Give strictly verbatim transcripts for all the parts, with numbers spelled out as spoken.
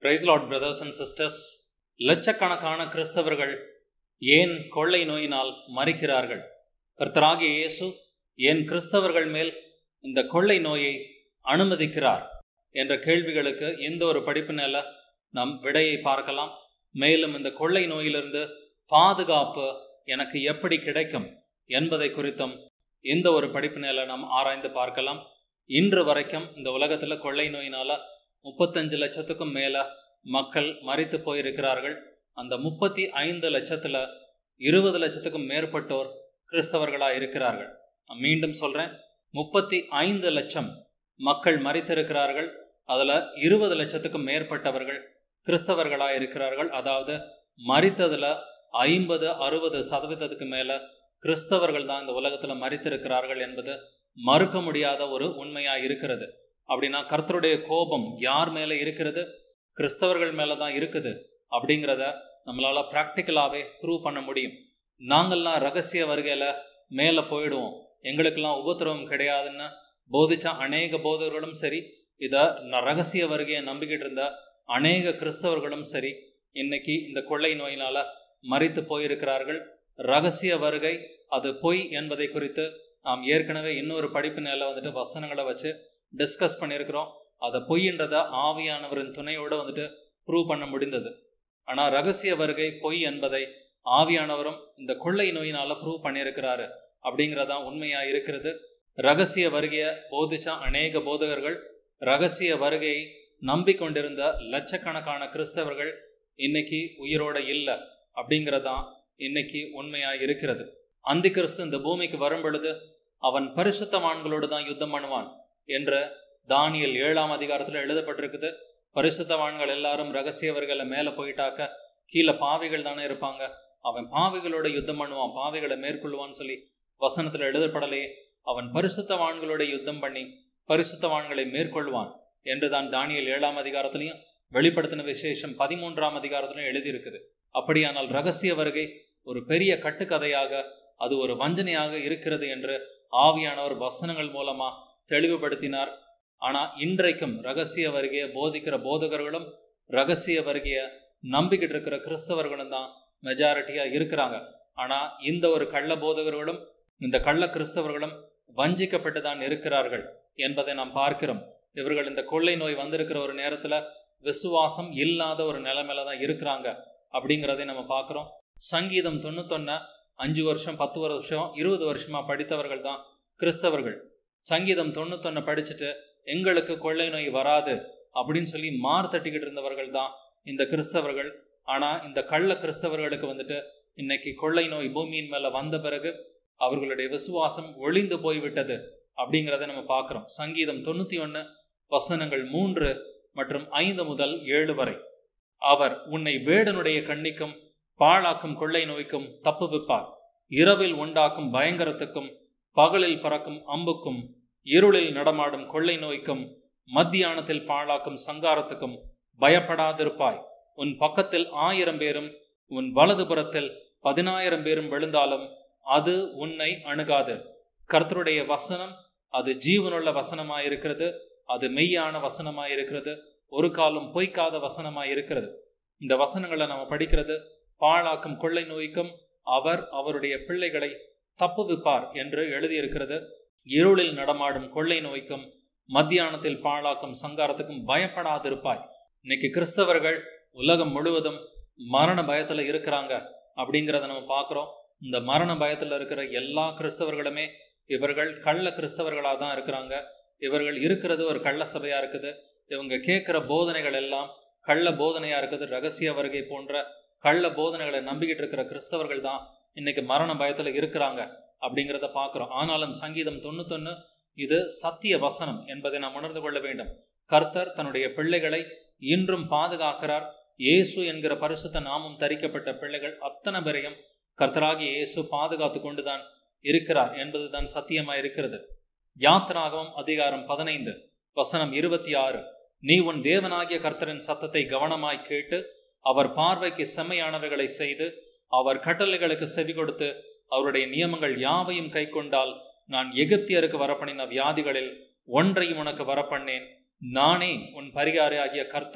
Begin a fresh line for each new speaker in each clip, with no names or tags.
Praise Lord, brothers and sisters. லட்சக்கணக்கான கிறிஸ்தவர்கள் ஏன் கொள்ளை நோயினால் மரிக்கிறார்கள்? கர்த்தராகிய இயேசு ஏன் கிறிஸ்தவர்கள் மேல் இந்த கொள்ளை நோயை அனுமதிக்கிறார் என்ற கேள்விகளுக்கு இந்த ஒரு படிப்பினால நாம் விடையை பார்க்கலாம். மேலும் இந்த கொள்ளை நோயிலிருந்து பாதுகாப்பு எனக்கு எப்படி கிடைக்கும் என்பதை குறித்தும் இந்த ஒரு படிப்பினால நாம் ஆராய்ந்து பார்க்கலாம். இன்று வரைக்கும் இந்த உலகத்தில் கொள்ளை நோயினால் முப்பத்தஞ்சு லட்சத்துக்கும் மேலே மக்கள் மரித்து போயிருக்கிறார்கள். அந்த முப்பத்தி ஐந்து லட்சத்தில் இருபது லட்சத்துக்கும் மேற்பட்டோர் கிறிஸ்தவர்களாக இருக்கிறார்கள். நான் மீண்டும் சொல்கிறேன், முப்பத்தி ஐந்து லட்சம் மக்கள் மரித்திருக்கிறார்கள். அதில் இருபது லட்சத்துக்கும் மேற்பட்டவர்கள் கிறிஸ்தவர்களாக இருக்கிறார்கள். அதாவது மரித்ததில் ஐம்பது அறுபது சதவீதத்துக்கு மேலே கிறிஸ்தவர்கள் தான் இந்த உலகத்தில் மரித்திருக்கிறார்கள் என்பது மறுக்க முடியாத ஒரு உண்மையாக இருக்கிறது. அப்படின்னா கர்த்தருடைய கோபம் யார் மேலே இருக்கிறது? கிறிஸ்தவர்கள் மேலே தான் இருக்குது அப்படிங்கிறத நம்மளால் ப்ராக்டிக்கலாகவே ப்ரூவ் பண்ண முடியும். நாங்கள்லாம் ரகசிய வருகையில் மேலே போயிடுவோம், எங்களுக்கெல்லாம் உபத்திரவம் கிடையாதுன்னு போதிச்ச அநேக போதகர்களும் சரி, இதை ரகசிய வருகையை நம்பிக்கிட்டு இருந்த அநேக கிறிஸ்தவர்களும் சரி, இன்னைக்கு இந்த கொள்ளை நோயினால் மரித்து போயிருக்கிறார்கள். ரகசிய வருகை அது பொய் என்பதை குறித்து நாம் ஏற்கனவே இன்னொரு படிப்பு நிலை வந்துட்டு வசனங்களை வச்சு டிஸ்கஸ் பண்ணியிருக்கிறோம். அதை பொய்ன்றதை ஆவியானவரின் துணையோடு வந்துட்டு ப்ரூவ் பண்ண முடிந்தது. ஆனால் ரகசிய வருகை பொய் என்பதை ஆவியானவரும் இந்த கொள்ளை நோயினால் ப்ரூவ் பண்ணியிருக்கிறாரு அப்படிங்கிறதான் உண்மையாக இருக்கிறது. ரகசிய வருகையை போதிச்ச அநேக போதகர்கள், ரகசிய வருகையை நம்பிக்கொண்டிருந்த லட்சக்கணக்கான கிறிஸ்தவர்கள் இன்னைக்கு உயிரோட இல்லை அப்படிங்கிறதான் இன்னைக்கு உண்மையாக இருக்கிறது. அந்தி கிறிஸ்து இந்த பூமிக்கு வரும் பொழுது அவன் பரிசுத்தவான்களோடு தான் யுத்தம் பண்ணுவான் என்று தானியேல் ஏழாம் அதிகாரத்தில் எழுதப்பட்டிருக்குது. பரிசுத்தவான்கள் எல்லாரும் ரகசியவர்களை மேலே போயிட்டாக்க கீழே பாவிகள் தானே இருப்பாங்க, அவன் பாவிகளோட யுத்தம் பண்ணுவான், பாவிகளை மேற்கொள்வான்னு சொல்லி வசனத்தில் எழுதப்படலையே. அவன் பரிசுத்தவான்களோட யுத்தம் பண்ணி பரிசுத்தவான்களை மேற்கொள்வான் என்று தான் தானியேல் ஏழாம் அதிகாரத்திலையும் வெளிப்படுத்தின விசேஷம் பதிமூன்றாம் அதிகாரத்திலையும் எழுதியிருக்குது. அப்படியானால் ரகசிய வருகை ஒரு பெரிய கட்டுக்கதையாக, அது ஒரு வஞ்சனையாக இருக்கிறது என்று ஆவியானவர் வசனங்கள் மூலமா தெளிவுபடுத்தினார். ஆனால் இன்றைக்கும் ரகசிய வருகையை போதிக்கிற போதகர்களும் ரகசிய வருகையை நம்பிக்கிட்டு இருக்கிற கிறிஸ்தவர்களும் தான் மெஜாரிட்டியாக இருக்கிறாங்க. ஆனால் இந்த ஒரு கள்ள போதகர்களும் இந்த கள்ள கிறிஸ்தவர்களும் வஞ்சிக்கப்பட்டு தான் இருக்கிறார்கள் என்பதை நாம் பார்க்கிறோம். இவர்கள் இந்த கொள்ளை நோய் வந்திருக்கிற ஒரு நேரத்தில் விசுவாசம் இல்லாத ஒரு நிலைமையில தான் இருக்கிறாங்க அப்படிங்கிறதை நம்ம பார்க்குறோம். சங்கீதம் தொண்ணூத்தொன்னு அஞ்சு வருஷம் பத்து வருஷம் இருபது வருஷமா படித்தவர்கள் தான் கிறிஸ்தவர்கள். சங்கீதம் தொண்ணூத்தொன்னு படிச்சுட்டு எங்களுக்கு கொள்ளை நோய் வராது அப்படின்னு சொல்லி மார் தட்டிக்கிட்டு இருந்தவர்கள் தான் இந்த கிறிஸ்தவர்கள். ஆனால் இந்த கள்ள கிறிஸ்தவர்களுக்கு வந்துட்டு இன்னைக்கு கொள்ளை நோய் பூமியின் மேலே வந்த பிறகு அவர்களுடைய விசுவாசம் ஒளிந்து போய்விட்டது அப்படிங்கிறத நம்ம பார்க்குறோம். சங்கீதம் தொண்ணூற்றி ஒன்று வசனங்கள் மூன்று மற்றும் ஐந்து முதல் ஏழு வரை. அவர் உன்னை வேடனுடைய கண்ணிக்கும் பாழாக்கும் கொள்ளை நோய்க்கும் தப்புவிப்பார். இரவில் உண்டாக்கும் பயங்கரத்துக்கும் பகலில் பறக்கும் அம்புக்கும் இருளில் நடமாடும் கொள்ளை நோய்க்கும் மத்தியானத்தில் பாழாக்கும் சங்காரத்துக்கும் பயப்படாதிருப்பாய். உன் பக்கத்தில் ஆயிரம் பேரும் உன் வலதுபுறத்தில் பதினாயிரம் பேரும் விழுந்தாலும் அது உன்னை அணுகாது. கர்த்தருடைய வசனம் அது ஜீவனுள்ள வசனமாயிருக்கிறது, அது மெய்யான வசனமாயிருக்கிறது, ஒரு காலம் பொய்க்காத வசனமாயிருக்கிறது. இந்த வசனங்களை நம்ம படிக்கிறது பாழாக்கும் கொள்ளை நோய்க்கும் அவர் அவருடைய பிள்ளைகளை தப்புவிப்பார் என்று எழுதியிருக்கிறது. இருளில் நடமாடும் கொள்ளை நோய்க்கும் மத்தியானத்தில் பாழாக்கும் சங்காரத்துக்கும் பயப்படாதிருப்பாய். இன்னைக்கு கிறிஸ்தவர்கள் உலகம் முழுவதும் மரண பயத்தில் இருக்கிறாங்க அப்படிங்கிறத நம்ம பார்க்குறோம். இந்த மரண பயத்தில் இருக்கிற எல்லா கிறிஸ்தவர்களுமே இவர்கள் கள்ள கிறிஸ்தவர்களாக தான் இருக்கிறாங்க. இவர்கள் இருக்கிறது ஒரு கள்ள சபையாக இருக்குது. இவங்க கேட்குற போதனைகள் எல்லாம் கள்ள போதனையாக இருக்குது. ரகசிய வருகை போன்ற கள்ள போதனைகளை நம்பிக்கிட்டு இருக்கிற கிறிஸ்தவர்கள் தான் இன்னைக்கு மரண பயத்தில் இருக்கிறாங்க அப்படிங்கிறத பார்க்குறோம். ஆனாலும் சங்கீதம் தொண்ணூத்தொன்று இது சத்திய வசனம் என்பதை நாம் உணர்ந்து கொள்ள வேண்டும். கர்த்தர் தன்னுடைய பிள்ளைகளை இன்றும் பாதுகாக்கிறார். இயேசு என்கிற பரிசுத்த நாமம் தரிக்கப்பட்ட பிள்ளைகள் அத்தனை பேரையும் கர்த்தராகிய இயேசு பாதுகாத்து கொண்டுதான் இருக்கிறார் என்பது தான் சத்தியமாக இருக்கிறது. யாத்திராகமம் அதிகாரம் பதினைந்து வசனம் இருபத்தி ஆறு. நீ உன் தேவனாகிய கர்த்தரின் சத்தத்தை கவனமாய் கேட்டு அவர் பார்வைக்கு செம்மையானவைகளை செய்து அவர் கட்டளைகளுக்கு செவி கொடுத்து அவருடைய நியமங்கள் யாவையும் கை கொண்டால் நான் எகிப்தியருக்கு வரப்பண்ணின வியாதிகளில் ஒன்றையும் உனக்கு வரப்பண்ணேன். நானே உன் பரிகாரி ஆகிய கர்த்தர்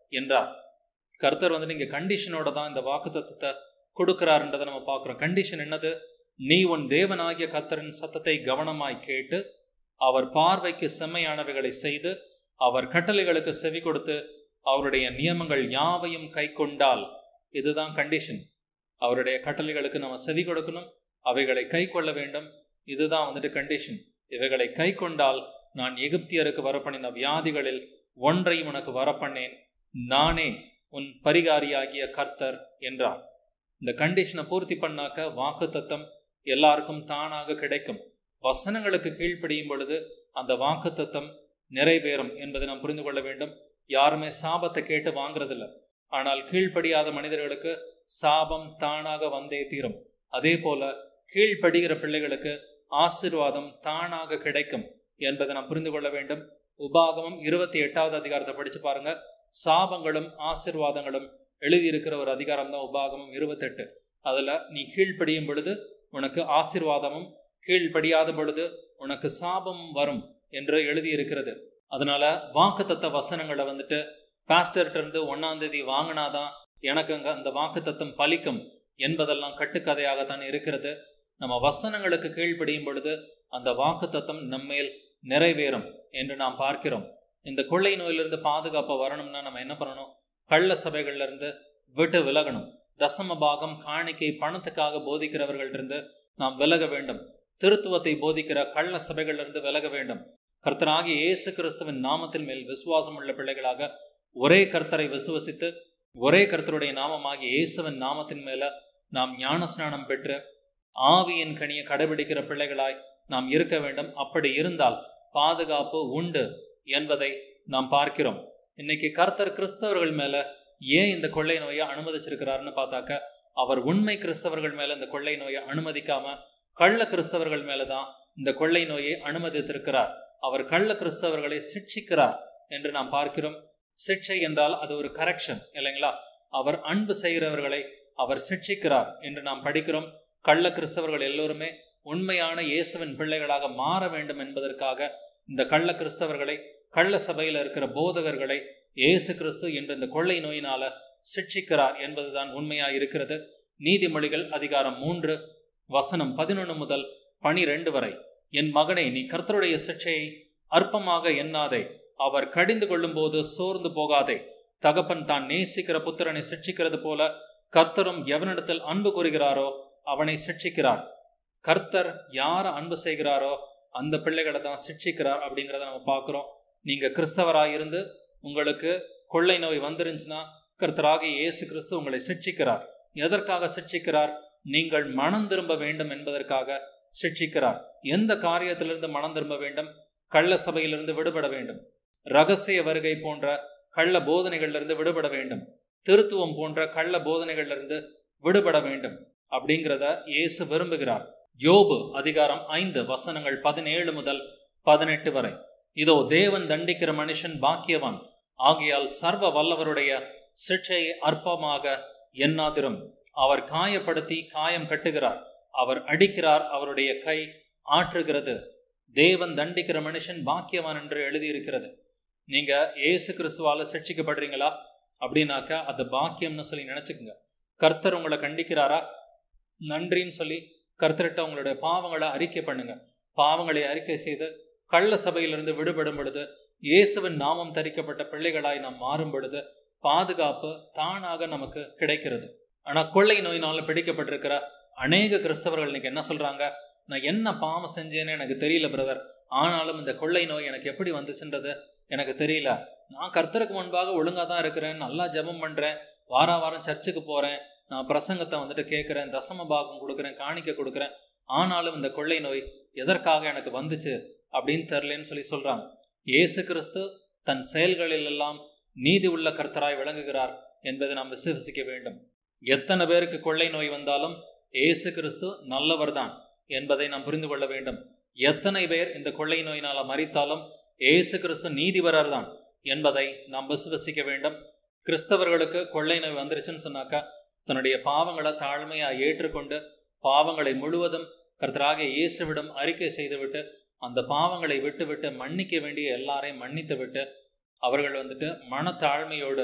என்றார். கர்த்தர் வந்து நீங்க கண்டிஷனோட தான் இந்த வாக்குத்தத்தத்தை கொடுக்கிறாருன்றதை நம்ம பார்க்கிறோம். கண்டிஷன் என்னது? நீ உன் தேவனாகிய கர்த்தரின் சத்தத்தை கவனமாய் கேட்டு அவர் பார்வைக்கு செம்மையானவைகளை செய்து அவர் கட்டளைகளுக்கு செவி கொடுத்து அவருடைய நியமங்கள் யாவையும் கை கொண்டால், இதுதான் கண்டிஷன். அவருடைய கட்டளைகளுக்கு நம்ம செவி கொடுக்கணும், அவைகளை கை கொள்ள வேண்டும். இதுதான் வந்துட்டு கண்டிஷன். இவைகளை கை கொண்டால் நான் எகிப்தியருக்கு வரப்பண்ணின வியாதிகளில் ஒன்றையும் உனக்கு வரப்பண்ணேன், நானே உன் பரிகாரியாகிய கர்த்தர் என்றார். இந்த கண்டிஷனை பூர்த்தி பண்ணாக்க வாக்கு தத்தம் எல்லாருக்கும் தானாக கிடைக்கும். வசனங்களுக்கு கீழ்ப்படியும் பொழுது அந்த வாக்கு தத்தம் நிறைவேறும் என்பதை நாம் புரிந்து கொள்ள வேண்டும். யாருமே சாபத்தை கேட்டு வாங்குறதில்ல. ஆனால் கீழ்ப்படியாத மனிதர்களுக்கு சாபம் தானாக வந்தே தீரும். அதே போல கீழ்ப்படுகிற பிள்ளைகளுக்கு ஆசீர்வாதம் தானாக கிடைக்கும் என்பதை நாம் புரிந்து கொள்ள வேண்டும். உபாகமம் இருபத்தி எட்டாவது அதிகாரத்தை படிச்சு பாருங்க. சாபங்களும் ஆசீர்வாதங்களும் எழுதியிருக்கிற ஒரு அதிகாரம் தான் உபாகமம் இருபத்தெட்டு. அதுல நீ கீழ்ப்படியும் பொழுது உனக்கு ஆசீர்வாதமும், கீழ்ப்படியாத பொழுது உனக்கு சாபமும் வரும் என்று எழுதியிருக்கிறது. அதனால வாக்குத்தத்த வசனங்களை வந்துட்டு பாஸ்டர்கிட்ட இருந்து ஒன்னாம் தேதி வாங்கினாதான் எனக்கு அங்க அந்த வாக்குத்தத்தம் பலிக்கும் என்பதெல்லாம் கட்டுக்கதையாகத்தான் இருக்கிறது. நம்ம வசனங்களுக்கு கீழ்ப்படியும் பொழுது அந்த வாக்குத்தத்தம் நம்மேல் நிறைவேறும் என்று நாம் பார்க்கிறோம். இந்த கொள்ளை நோயிலிருந்து பாதுகாப்பா வரணும்னா நம்ம என்ன பண்ணணும்? கள்ள சபைகள்ல இருந்து விட்டு விலகணும். தசம பாகம், காணிக்கை, பணத்துக்காக போதிக்கிறவர்களிருந்து நாம் விலக வேண்டும். திருத்துவத்தை போதிக்கிற கள்ள சபைகள்ல இருந்து விலக வேண்டும். கர்த்தராகிய இயேசு கிறிஸ்துவின் நாமத்தின் மேல் விசுவாசம் உள்ள பிள்ளைகளாக ஒரே கர்த்தரை விசுவசித்து ஒரே கர்த்தருடைய நாமமாகிய இயேசுவின் நாமத்தின் மேல நாம் ஞானஸ்நானம் பெற்று ஆவியின் கனியை கடைபிடிக்கிற பிள்ளைகளாய் நாம் இருக்க வேண்டும். அப்படி இருந்தால் பாதுகாப்பு உண்டு என்பதை நாம் பார்க்கிறோம். இன்னைக்கு கர்த்தர் கிறிஸ்தவர்கள் மேல ஏன் இந்த கொள்ளை நோயை அனுமதிச்சிருக்கிறாருன்னு பார்த்தாக்க, அவர் உண்மை கிறிஸ்தவர்கள் மேல இந்த கொள்ளை நோயை அனுமதிக்காம கள்ள கிறிஸ்தவர்கள் மேலதான் இந்த கொள்ளை நோயை அனுமதித்திருக்கிறார். அவர் கள்ள கிறிஸ்தவர்களை சிட்சிக்கிறார் என்று நாம் பார்க்கிறோம். சிட்சை என்றால் அது ஒரு கரெக்ஷன் இல்லைங்களா? அவர் அன்பு செய்கிறவர்களை அவர் சிட்சிக்கிறார் என்று நாம் படிக்கிறோம். கள்ள கிறிஸ்தவர்கள் எல்லோருமே உண்மையான இயேசுவின் பிள்ளைகளாக மாற வேண்டும் என்பதற்காக இந்த கள்ள கிறிஸ்தவர்களை, கள்ள சபையில் இருக்கிற போதகர்களை இயேசு கிறிஸ்து என்று இந்த கொள்ளை நோயினால சிட்சிக்கிறார் என்பதுதான் உண்மையா இருக்கிறது. நீதிமொழிகள் அதிகாரம் மூன்று வசனம் பதினொன்று முதல் பனிரெண்டு வரை, என் மகனே, நீ கர்த்தருடைய சிட்சையை அற்பமாக எண்ணாதே, அவர் கடிந்து கொள்ளும் போது சோர்ந்து போகாதே. தகப்பன் தான் நேசிக்கிற புத்திரனை சிட்சிக்கிறது போல கர்த்தரும் எவனிடத்தில் அன்பு கூறுகிறாரோ அவனை சிட்சிக்கிறார். கர்த்தர் யார அன்பு செய்கிறாரோ அந்த பிள்ளைகளை தான் சிட்சிக்கிறார் அப்படிங்கிறத நம்ம பார்க்கிறோம். நீங்க கிறிஸ்தவராக இருந்து உங்களுக்கு கொள்ளை நோய் வந்துருந்துச்சுன்னா கர்த்தராகிய இயேசு கிறிஸ்து உங்களை சிட்சிக்கிறார். எதற்காக சிட்சிக்கிறார்? நீங்கள் மனம் திரும்ப வேண்டும் என்பதற்காக சிட்சிக்கிறார். எந்த காரியத்திலிருந்து மனம் திரும்ப வேண்டும்? கள்ள சபையிலிருந்து விடுபட வேண்டும். ரகசிய வருகை போன்ற கள்ள போதனைகளிலிருந்து விடுபட வேண்டும். திருத்துவம் போன்ற கள்ள போதனைகளிலிருந்து விடுபட வேண்டும் அப்படிங்கிறத இயேசு விரும்புகிறார். யோபு அதிகாரம் ஐந்து வசனங்கள் பதினேழு முதல் பதினெட்டு வரை, இதோ தேவன் தண்டிக்கிற மனுஷன் பாக்கியவான், ஆகையால் சர்வ வல்லவருடைய சிட்சையை அற்பமாக எண்ணாதிரும். அவர் காயப்படுத்தி காயம் கட்டுகிறார், அவர் அடிக்கிறார், அவருடைய கை ஆற்றுகிறது. தேவன் தண்டிக்கிற மனுஷன் பாக்கியவான் என்று எழுதியிருக்கிறது. நீங்க இயேசு கிறிஸ்துவால சிட்சிக்கப்படுறீங்களா அப்படின்னாக்கா அது பாக்கியம்னு சொல்லி நினைச்சுக்குங்க. கர்த்தர் உங்களை கண்டிக்கிறாரா? நன்றின்னு சொல்லி கர்த்தர்கிட்ட உங்களுடைய பாவங்களை அறிக்கை பண்ணுங்க. பாவங்களை அறிக்கை செய்து கள்ள சபையிலிருந்து விடுபடும் பொழுது, இயேசுவின் நாமம் தரிக்கப்பட்ட பிள்ளைகளாய் நாம் மாறும் பொழுது பாதுகாப்பு தானாக நமக்கு கிடைக்கிறது. ஆனா கொள்ளை நோயினால பிடிக்கப்பட்டிருக்கிற அநேக கிறிஸ்தவர்கள் இன்னைக்கு என்ன சொல்றாங்க? நான் என்ன பாவம் செஞ்சேன்னு எனக்கு தெரியல பிரதர், ஆனாலும் இந்த கொள்ளை நோய் எனக்கு எப்படி வந்துச்சுன்றது எனக்கு தெரியல. நான் கர்த்தருக்கு முன்பாக ஒழுங்கா தான் இருக்கிறேன், நல்லா ஜெபம் பண்றேன், வார வாரம் சர்ச்சுக்கு போறேன், நான் பிரசங்கத்தை வந்துட்டு கேட்குறேன், தசம பாகம் கொடுக்குறேன், காணிக்க கொடுக்குறேன், ஆனாலும் இந்த கொள்ளை நோய் எதற்காக எனக்கு வந்துச்சு அப்படின்னு தெரியலன்னு சொல்லி சொல்றாங்க. இயேசு கிறிஸ்து தன் செயல்களில் எல்லாம் நீதி உள்ள கர்த்தராய் விளங்குகிறார் என்பதை நாம் விசுவசிக்க வேண்டும். எத்தனை பேருக்கு கொள்ளை நோய் வந்தாலும் இயேசு கிறிஸ்து நல்லவர் தான் என்பதை நாம் புரிந்து கொள்ள வேண்டும். எத்தனை பேர் இந்த கொள்ளை நோயினால மரித்தாலும் இயேசு கிறிஸ்து நீதிபரர் தான் என்பதை நாம் விசுவசிக்க வேண்டும். கிறிஸ்தவர்களுக்கு கொள்ளை நோய் வந்துருச்சுன்னு சொன்னாக்கா தன்னுடைய பாவங்களை தாழ்மையா ஏற்றுக்கொண்டு பாவங்களை முழுவதும் கர்த்தராகிய இயேசுவிடம் அறிக்கை செய்துவிட்டு அந்த பாவங்களை விட்டு விட்டு மன்னிக்க வேண்டிய எல்லாரையும் மன்னித்து விட்டு அவர்கள் வந்துட்டு மனத்தாழ்மையோடு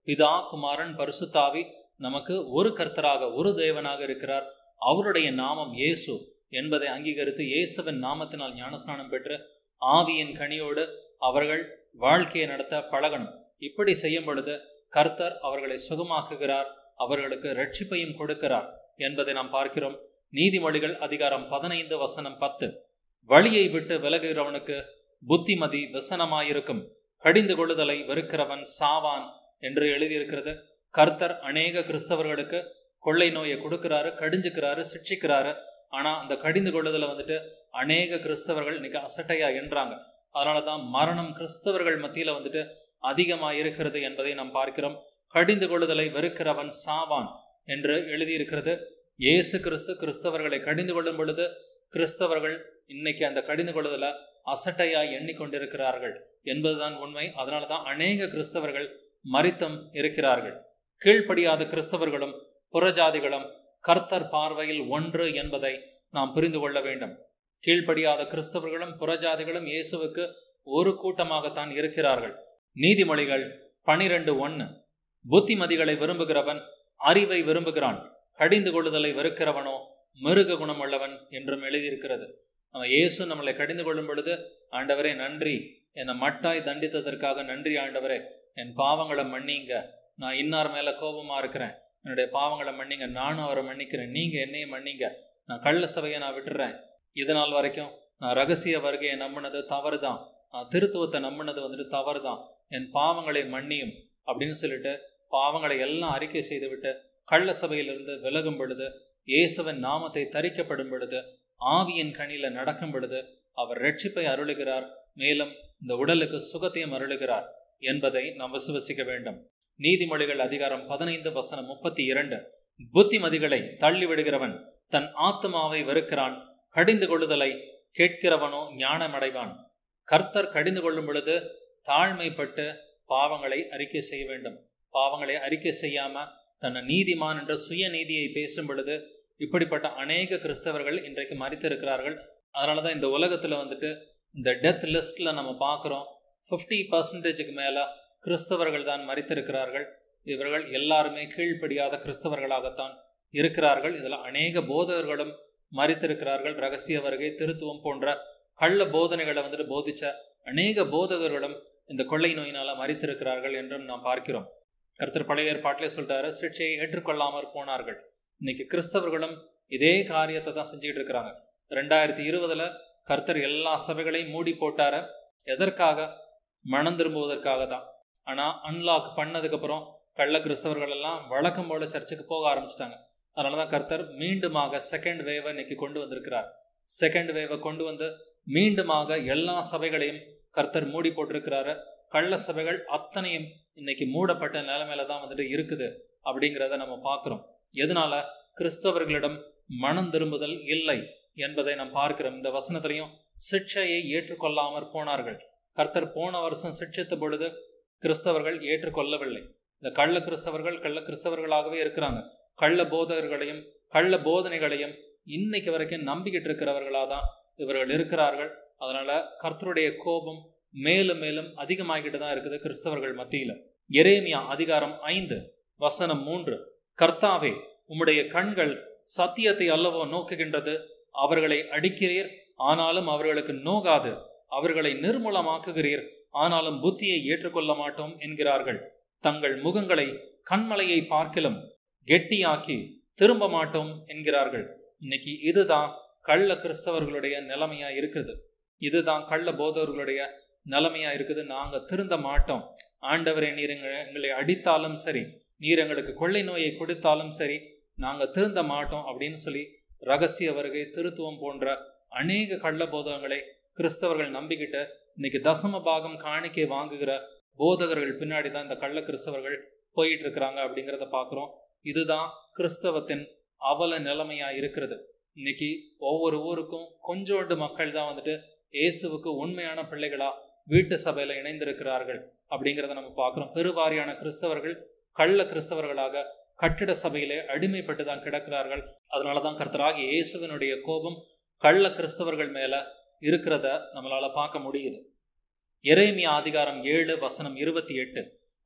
பிதா, குமாரன், பரிசுத்தாவி நமக்கு ஒரு கர்த்தராக, ஒரு தேவனாக இருக்கிறார். அவருடைய நாமம் இயேசு என்பதை அங்கீகரித்து இயேசுவின் நாமத்தினால் ஞானஸ்நானம் பெற்று ஆவியின் கனியோடு அவர்கள் வாழ்க்கையை நடத்த பழகணும். இப்படி செய்யும் பொழுது கர்த்தர் அவர்களை சுகமாக்குகிறார், அவர்களுக்கு ரட்சிப்பையும் கொடுக்கிறார் என்பதை நாம் பார்க்கிறோம். நீதிமொழிகள் அதிகாரம் பதினைந்து வசனம் பத்து. வழியை விட்டு விலகுகிறவனுக்கு புத்திமதி விசனமாயிருக்கும், கடிந்து கொள்ளுதலை வெறுக்கிறவன் சாவான் என்று எழுதியிருக்கிறது. கர்த்தர் அநேக கிறிஸ்தவர்களுக்கு கொள்ளை நோயை கொடுக்கிறாரு, கடிஞ்சுக்கிறாரு, சிக்ஷிக்கிறாரு. ஆனா அந்த கடிந்து கொள்ளுதலை வந்துட்டு அநேக கிறிஸ்தவர்கள் இன்னைக்கு அசட்டையா என்றாங்க. அதனாலதான் மரணம் கிறிஸ்தவர்கள் மத்தியில வந்துட்டு அதிகமா இருக்கிறது என்பதை நாம் பார்க்கிறோம். கடிந்து கொள்ளுதலை வெறுக்கிறவன் சாவான் என்று எழுதியிருக்கிறது. இயேசு கிறிஸ்து கிறிஸ்தவர்களை கடிந்து கொள்ளும் பொழுது கிறிஸ்தவர்கள் இன்னைக்கு அந்த கடிந்து கொள்ளுதலை அசட்டையாய் எண்ணிக்கொண்டிருக்கிறார்கள் என்பதுதான் உண்மை. அதனாலதான் அநேக கிறிஸ்தவர்கள் மரித்தும் இருக்கிறார்கள். கீழ்ப்படியாத கிறிஸ்தவர்களும் புறஜாதிகளும் கர்த்தர் பார்வையில் ஒன்று என்பதை நாம் புரிந்து கொள்ள வேண்டும். கீழ்ப்படியாத கிறிஸ்தவர்களும் புறஜாதிகளும் இயேசுவுக்கு ஒரு கூட்டமாகத்தான் இருக்கிறார்கள். நீதிமொழிகள் பனிரெண்டு ஒன்று. புத்திமதிகளை விரும்புகிறவன் அறிவை விரும்புகிறான், கடிந்து கொள்ளுதலை வெறுக்கிறவனோ மிருக குணம் உள்ளவன் என்றும் எழுதியிருக்கிறது. நம்ம இயேசு நம்மளை கடிந்து கொள்ளும் பொழுது, ஆண்டவரே நன்றி, என்னை மட்டாய் தண்டித்ததற்காக நன்றி ஆண்டவரே, என் பாவங்களை மன்னிங்க, நான் இன்னார் மேல கோபமா இருக்கிறேன், என்னுடைய பாவங்களை மன்னிங்க, நானும் அவரை மன்னிக்கிறேன், நீங்க என்னையும் மன்னிங்க, நான் கள்ள சபையை நான் விட்டுறேன், இதனால் வரைக்கும் நான் ரகசிய வருகையை நம்பினது தவறு தான், நான் திருத்துவத்தை நம்பினது வந்துட்டு தவறு தான், என் பாவங்களை மன்னியும் அப்படின்னு சொல்லிட்டு பாவங்களை எல்லாம் அறிக்கை செய்து விட்டு கள்ள சபையிலிருந்து விலகும் பொழுது, இயேசுவின் நாமத்தை தரிக்கப்படும் பொழுது, ஆவியின் கனியில நடக்கும் பொழுது அவர் ரட்சிப்பை அருளுகிறார், மேலும் இந்த உடலுக்கு சுகத்தையும் அருளுகிறார் என்பதை நாம் விசுவசிக்க வேண்டும். நீதிமொழிகள் அதிகாரம் பதினைந்து வசனம் முப்பத்தி இரண்டு. புத்திமதிகளை தள்ளிவிடுகிறவன் தன் ஆத்மாவை வெறுக்கிறான், கடிந்து கொள்ளுதலை கேட்கிறவனோ ஞானமடைவான். கர்த்தர் கடிந்து கொள்ளும் பொழுது தாழ்மைப்பட்டு பாவங்களை அறிக்கை செய்ய வேண்டும். பாவங்களை அறிக்கை செய்யாம தன்னை நீதிமான் என்ற சுய நீதியை பேசும் பொழுது இப்படிப்பட்ட அநேக கிறிஸ்தவர்கள் இன்றைக்கு மரித்திருக்கிறார்கள். அதனாலதான் இந்த உலகத்துல வந்துட்டு இந்த டெத் லிஸ்ட்ல நம்ம பார்க்கிறோம், பிப்டி பர்சன்டேஜுக்கு மேல கிறிஸ்தவர்கள் தான் மரித்திருக்கிறார்கள். இவர்கள் எல்லாருமே கீழ்ப்படியாத கிறிஸ்தவர்களாகத்தான் இருக்கிறார்கள். இதுல அநேக போதகர்களும் மரித்திருக்கிறார்கள். ரகசிய வருகை, திருத்துவம் போன்ற கள்ள போதனைகளை வந்துட்டு போதிச்ச அநேக போதகர்களும் இந்த கொள்ளை நோயினால மரித்திருக்கிறார்கள் என்றும் நாம் பார்க்கிறோம். கர்த்தர் பழைய ஏற்பாட்டிலே சொல்லிட்டாரு, சிக்ஷையை ஏற்றுக்கொள்ளாமற் போனார்கள். இன்னைக்கு கிறிஸ்தவர்களும் இதே காரியத்தை தான் செஞ்சுட்டு இருக்கிறாங்க. ரெண்டாயிரத்தி இருபதுல கர்த்தர் எல்லா சபைகளையும் மூடி போட்டார. எதற்காக? மனம் திரும்புவதற்காக தான். ஆனா அன்லாக் பண்ணதுக்கு அப்புறம் கள்ள கிறிஸ்தவர்கள் எல்லாம் வழக்கம் போல சர்ச்சுக்கு போக ஆரம்பிச்சிட்டாங்க. அதனாலதான் கர்த்தர் மீண்டுமாக செகண்ட் வேவை இன்னைக்கு கொண்டு வந்திருக்கிறார். செகண்ட் வேவை கொண்டு வந்து மீண்டுமாக எல்லா சபைகளையும் கர்த்தர் மூடி போட்டிருக்கிறாரு. கள்ள சபைகள் அத்தனையும் இன்னைக்கு மூடப்பட்ட நிலைமையில தான் வந்துட்டு இருக்குது அப்படிங்கிறத நம்ம பார்க்கிறோம். எதனால? கிறிஸ்தவர்களிடம் மனம் திரும்புதல் இல்லை என்பதை நாம் பார்க்கிறோம். இந்த வசனத்திலையும் சிக்ஷையை ஏற்றுக்கொள்ளாமற் போனார்கள். கர்த்தர் போன வருஷம் சிக்ஷித்த பொழுது கிறிஸ்தவர்கள் ஏற்றுக்கொள்ளவில்லை. இந்த கள்ள கிறிஸ்தவர்கள் கள்ள கிறிஸ்தவர்களாகவே இருக்கிறாங்க. கள்ள போதகர்களையும் கள்ள போதனைகளையும் இன்னைக்கு வரைக்கும் நம்பிக்கிட்டு இருக்கிறவர்களாக தான் இவர்கள் இருக்கிறார்கள். அதனால கர்த்தருடைய கோபம் மேலும் மேலும் அதிகமாகிட்டு தான் இருக்குது கிறிஸ்தவர்கள் மத்தியில. எரேமியா அதிகாரம் ஐந்து வசனம் மூன்று. கர்த்தாவே, உம்முடைய கண்கள் சத்தியத்தை அல்லவோ நோக்குகின்றது, அவர்களை அடிக்கிறீர், ஆனாலும் அவர்களுக்கு நோகாது, அவர்களை நிர்மூலமாக்குகிறீர், ஆனாலும் புத்தியை ஏற்றுக்கொள்ள மாட்டோம் என்கிறார்கள். தங்கள் முகங்களை கண்மலையை பார்க்கிலும் கெட்டியாக்கி திரும்ப மாட்டோம் என்கிறார்கள். இன்னைக்கு இதுதான் கள்ள கிறிஸ்தவர்களுடைய நிலைமையா இருக்குது. இதுதான் கள்ள போதவர்களுடைய நிலைமையா இருக்குது. நாங்க திருந்த மாட்டோம், ஆண்டவரே நீர் எங்களை அடித்தாலும் சரி, நீர் எங்களுக்கு கொள்ளை நோயை கொடுத்தாலும் சரி, நாங்க திருந்த மாட்டோம் அப்படின்னு சொல்லி ரகசிய வருகை, திருத்துவம் போன்ற அநேக கள்ள போதகங்களை கிறிஸ்தவர்கள் நம்பிக்கிட்டு இன்னைக்கு தசம பாகம் காணிக்கை வாங்குகிற போதகர்கள் பின்னாடி தான் இந்த கள்ள கிறிஸ்தவர்கள் போயிட்டு இருக்கிறாங்க அப்படிங்கிறத பார்க்குறோம். இதுதான் கிறிஸ்தவத்தின் அவல நிலைமையா இருக்கிறது. இன்னைக்கு ஒவ்வொரு ஊருக்கும் கொஞ்சோண்டு மக்கள் தான் வந்துட்டு இயேசுவுக்கு உண்மையான பிள்ளைகளா வீட்டு சபையில இணைந்திருக்கிறார்கள் அப்படிங்கிறத நம்ம பார்க்கிறோம். பெருவாரியான கிறிஸ்தவர்கள் கள்ள கிறிஸ்தவர்களாக கட்டிட சபையிலே அடிமைப்பட்டு தான் கிடக்கிறார்கள். அதனாலதான் கர்த்தராகிய இயேசுவினுடைய கோபம் கள்ள கிறிஸ்தவர்கள் மேல இருக்கிறத நம்மளால பார்க்க முடியுது. எரேமியா அதிகாரம் ஏழு வசனம் இருபத்தி எட்டு.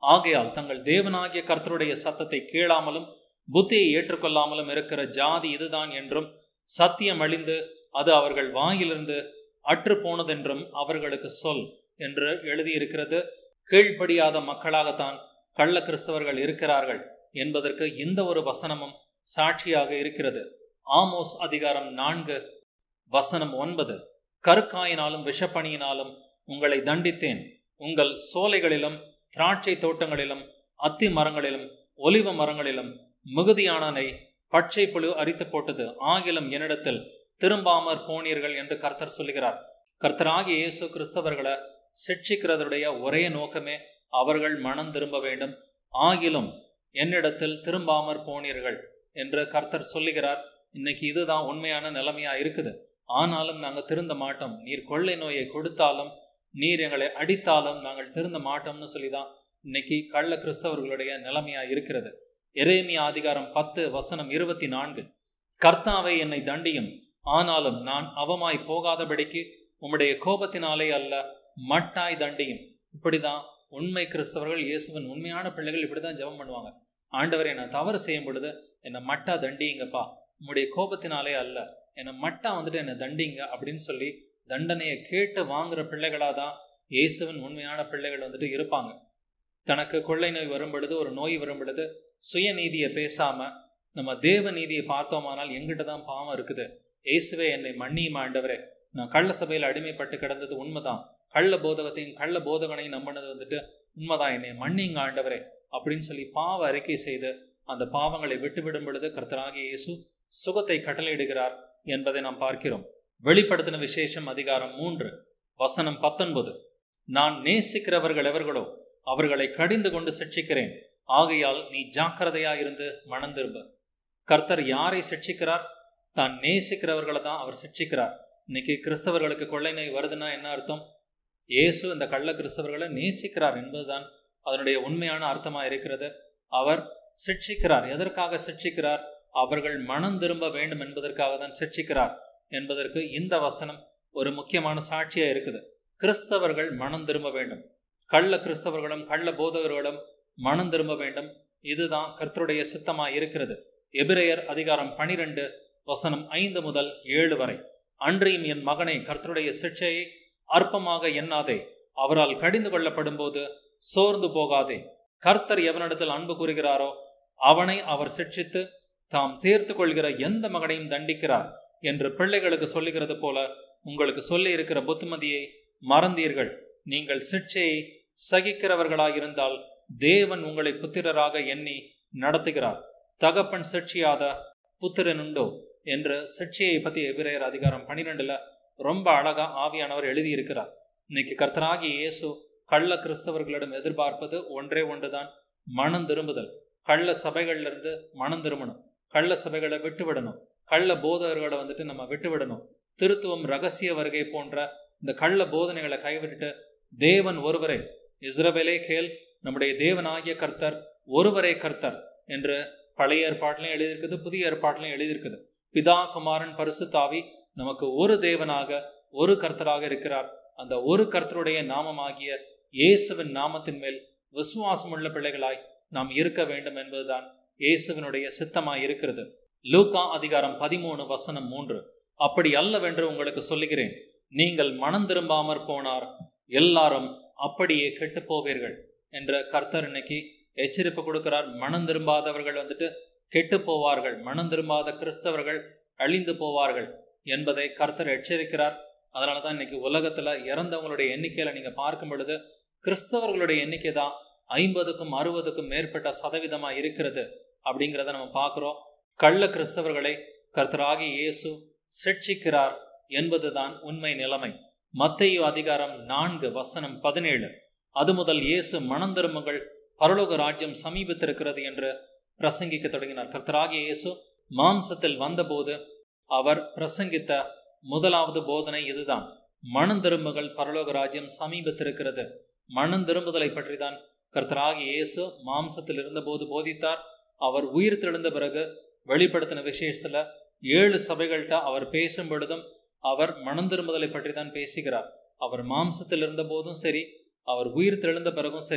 ஆகையால் தங்கள் தேவனாகிய கர்த்தருடைய சத்தத்தை கேளாமலும் புத்தியை ஏற்றுக்கொள்ளாமலும் இருக்கிற ஜாதி இதுதான் என்றும், சத்தியம் அழிந்து அது அவர்கள் வாயிலிருந்து அற்று போனதென்றும் அவர்களுக்கு சொல் என்று எழுதியிருக்கிறது. கீழ்ப்படியாத மக்களாகத்தான் கள்ள கிறிஸ்தவர்கள் இருக்கிறார்கள் என்பதற்கு இந்த ஒரு வசனமும் சாட்சியாக இருக்கிறது. ஆமோஸ் அதிகாரம் நான்கு வசனம் ஒன்பது, கருக்காயினாலும் விஷப்பணியினாலும் உங்களை தண்டித்தேன், உங்கள் சோலைகளிலும் திராட்சை தோட்டங்களிலும் அத்தி மரங்களிலும் ஒலிவ மரங்களிலும் மிகுதியானனை பச்சை புழு அரித்து போட்டது, ஆகிலும் என்னிடத்தில் திரும்பாமற் போனீர்கள் என்று கர்த்தர் சொல்லுகிறார். கர்த்தராகிய இயேசு கிறிஸ்தவர்களை சிட்சிக்கிறதுடைய ஒரே நோக்கமே அவர்கள் மனம் திரும்ப வேண்டும். ஆகிலும் என்னிடத்தில் திரும்பாமற் போனீர்கள் என்று கர்த்தர் சொல்லுகிறார். இன்னைக்கு இதுதான் உண்மையான நிலைமையா இருக்குது. ஆனாலும் நாங்கள் திருந்த மாட்டோம், நீர் கொள்ளை நோயை கொடுத்தாலும் நீர் எங்களை அடித்தாலும் நாங்கள் திருந்த மாட்டோம்னு சொல்லிதான் இன்னைக்கு கள்ள கிறிஸ்தவர்களுடைய நிலைமையா இருக்கிறது. எரேமியா அதிகாரம் பத்து வசனம் இருபத்தி நான்கு, கர்த்தாவை என்னை தண்டியும், ஆனாலும் நான் அவமாய் போகாதபடிக்கு உம்முடைய கோபத்தினாலே அல்ல மட்டாய் தண்டியும். இப்படிதான் உண்மை கிறிஸ்தவர்கள், இயேசுவின் உண்மையான பிள்ளைகள் இப்படிதான் ஜெபம் பண்ணுவாங்க. ஆண்டவரை நான் தவறு செய்யும் பொழுது என்னை மட்டா தண்டிங்கப்பா, உம்முடைய கோபத்தினாலே அல்ல, என்னை மட்டா வந்துட்டு என்னை தண்டிங்க அப்படின்னு சொல்லி தண்டனையை கேட்டு வாங்குற பிள்ளைகளாக தான் இயேசுவின் உண்மையான பிள்ளைகள் வந்துட்டு இருப்பாங்க. தனக்கு கொள்ளை நோய் வரும் பொழுது, ஒரு நோய் வரும் பொழுது சுயநீதியை பேசாம நம்ம தேவ நீதியை பார்த்தோமானால் எங்கிட்ட தான் பாவம் இருக்குது, இயேசுவே என்னை மன்னியும் ஆண்டவரே, நான் கள்ள சபையில் அடிமைப்பட்டு கிடந்தது உண்மைதான், கள்ள போதகத்தையும் கள்ள போதகனையும் நம்பினது வந்துட்டு உண்மைதான், என்னை மன்னிங்க ஆண்டவரே அப்படின்னு சொல்லி பாவ அறிக்கை செய்து அந்த பாவங்களை விட்டுவிடும் பொழுது கர்த்தராகிய இயேசு சுகத்தை கட்டளையிடுகிறார் என்பதை நாம் பார்க்கிறோம். வெளிப்படுத்தின விசேஷம் அதிகாரம் மூன்று வசனம் பத்தொன்பது, நான் நேசிக்கிறவர்கள் எவர்களோ அவர்களை கடிந்து கொண்டு சிட்சிக்கிறேன், ஆகையால் நீ ஜாக்கிரதையா இருந்து மனம் திரும்ப. கர்த்தர் யாரை சிட்சிக்கிறார்? தான் நேசிக்கிறவர்களை தான் அவர் சிட்சிக்கிறார். இன்னைக்கு கிறிஸ்தவர்களுக்கு கொள்ளை நோய் வருதுன்னா என்ன அர்த்தம்? இயேசு இந்த கள்ள கிறிஸ்தவர்களை நேசிக்கிறார் என்பதுதான் அதனுடைய உண்மையான அர்த்தமா இருக்கிறது. அவர் சிட்சிக்கிறார். எதற்காக சிட்சிக்கிறார்? அவர்கள் மனம் திரும்ப வேண்டும் என்பதற்காக தான் சிட்சிக்கிறார் என்பதற்கு இந்த வசனம் ஒரு முக்கியமான சாட்சியா இருக்குது. கிறிஸ்தவர்கள் மனம் திரும்ப வேண்டும், கள்ள கிறிஸ்தவர்களும் கள்ள போதகர்களும் மனம் திரும்ப வேண்டும். இதுதான் கர்த்தருடைய சித்தமா இருக்கிறது. எபிரேயர் அதிகாரம் பனிரெண்டு வசனம் ஐந்து முதல் ஏழு வரை, அன்றியும் என் மகனை கர்த்தருடைய சிட்சையை அற்பமாக எண்ணாதே, அவரால் கடிந்து கொள்ளப்படும் போது சோர்ந்து போகாதே. கர்த்தர் எவனிடத்தில் அன்பு கூறுகிறாரோ அவனை அவர் சிட்சித்து தாம் சேர்த்து கொள்கிற எந்த மகனையும் தண்டிக்கிறார் என்று பிள்ளைகளுக்கு சொல்லுகிறது போல உங்களுக்கு சொல்லி இருக்கிற புத்திமதியை மறந்தீர்கள். நீங்கள் சிட்சையை சகிக்கிறவர்களாயிருந்தால் தேவன் உங்களை புத்திரராக எண்ணி நடத்துகிறார். தகப்பன் சிட்சியாத புத்திரன் உண்டோ என்று சிட்சையை பற்றி எபிரேயர் அதிகாரம் பனிரெண்டுல ரொம்ப அழகா ஆவியானவர் எழுதியிருக்கிறார். இன்னைக்கு கர்த்தராகிய இயேசு கள்ள கிறிஸ்தவர்களிடம் எதிர்பார்ப்பது ஒன்றே ஒன்றுதான், மனம் திரும்புதல். கள்ள சபைகள்ல இருந்து மனம் திரும்பணும், கள்ள சபைகளை விட்டு விடணும், கள்ள போதகர்களை வந்துட்டு நம்ம விட்டு விடணும். திருத்துவம், ரகசிய வருகை போன்ற இந்த கள்ள போதனைகளை கைவிட்டுட்டு தேவன் ஒருவரே, இஸ்ரவேலே கேள், நம்முடைய தேவனாகிய கர்த்தர் ஒருவரே கர்த்தர் என்று பழைய ஏற்பாட்டிலையும் எழுதியிருக்குது, புதிய ஏற்பாட்டிலையும் எழுதியிருக்குது. பிதா, குமாரன், பரிசுத்தாவி நமக்கு ஒரு தேவனாக ஒரு கர்த்தராக இருக்கிறார். அந்த ஒரு கர்த்தருடைய நாமமாகிய இயேசுவின் நாமத்தின் மேல் விசுவாசமுள்ள பிள்ளைகளாய் நாம் இருக்க வேண்டும் என்பதுதான் இயேசுவினுடைய சித்தமாய் இருக்கிறது. லூக்கா அதிகாரம் பதிமூணு வசனம் மூன்று, அப்படி அல்லவென்று உங்களுக்கு சொல்லுகிறேன், நீங்கள் மனம் திரும்பாமற் போனார் எல்லாரும் அப்படியே கெட்டு போவீர்கள் என்ற கர்த்தர் இன்னைக்கு எச்சரிப்பு கொடுக்கிறார். மனம் திரும்பாதவர்கள் வந்துட்டு கெட்டு போவார்கள், மனம் திரும்பாத கிறிஸ்தவர்கள் அழிந்து போவார்கள் என்பதை கர்த்தர் எச்சரிக்கிறார். அதனாலதான் இன்னைக்கு உலகத்துல இறந்தவங்களுடைய எண்ணிக்கையில நீங்க பார்க்கும் பொழுது கிறிஸ்தவர்களுடைய எண்ணிக்கை தான் ஐம்பதுக்கும் அறுபதுக்கும் மேற்பட்ட சதவீதமா இருக்கிறது அப்படிங்கிறத நம்ம பார்க்கிறோம். கள்ள கிறிஸ்தவர்களை கர்த்தராகிய இயேசு சிட்சிக்கிறார் என்பதுதான் உண்மை நிலைமை. மத்தேயு அதிகாரம் நான்கு வசனம் பதினேழு, அது முதல் இயேசு மனம் திரும்புங்கள், பரலோக ராஜ்யம் சமீபித்திருக்கிறது என்று பிரசங்கிக்க தொடங்கினார். கர்த்தராகிய இயேசு மாம்சத்தில் வந்தபோது அவர் பிரசங்கித்த முதலாவது போதனை இதுதான், மனம் திரும்புகள், பரலோக ராஜ்யம் சமீபத்திருக்கிறது. மனம் திரும்புதலை பற்றி தான் கர்த்தராகிய இயேசு மாம்சத்தில் இருந்தபோது போதித்தார். அவர் உயிர் தெழுந்த பிறகு வெளிப்படுத்தின விசேஷத்துல ஏழு சபைகள்கிட்ட அவர் பேசும் பொழுதும் அவர் மனம் திரும்புதலை பற்றி தான் பேசுகிறார். அவர் மாம்சத்தில் இருந்த போதும் சரி, அவர் உயிர் தெழுந்த பிறகும் சரி,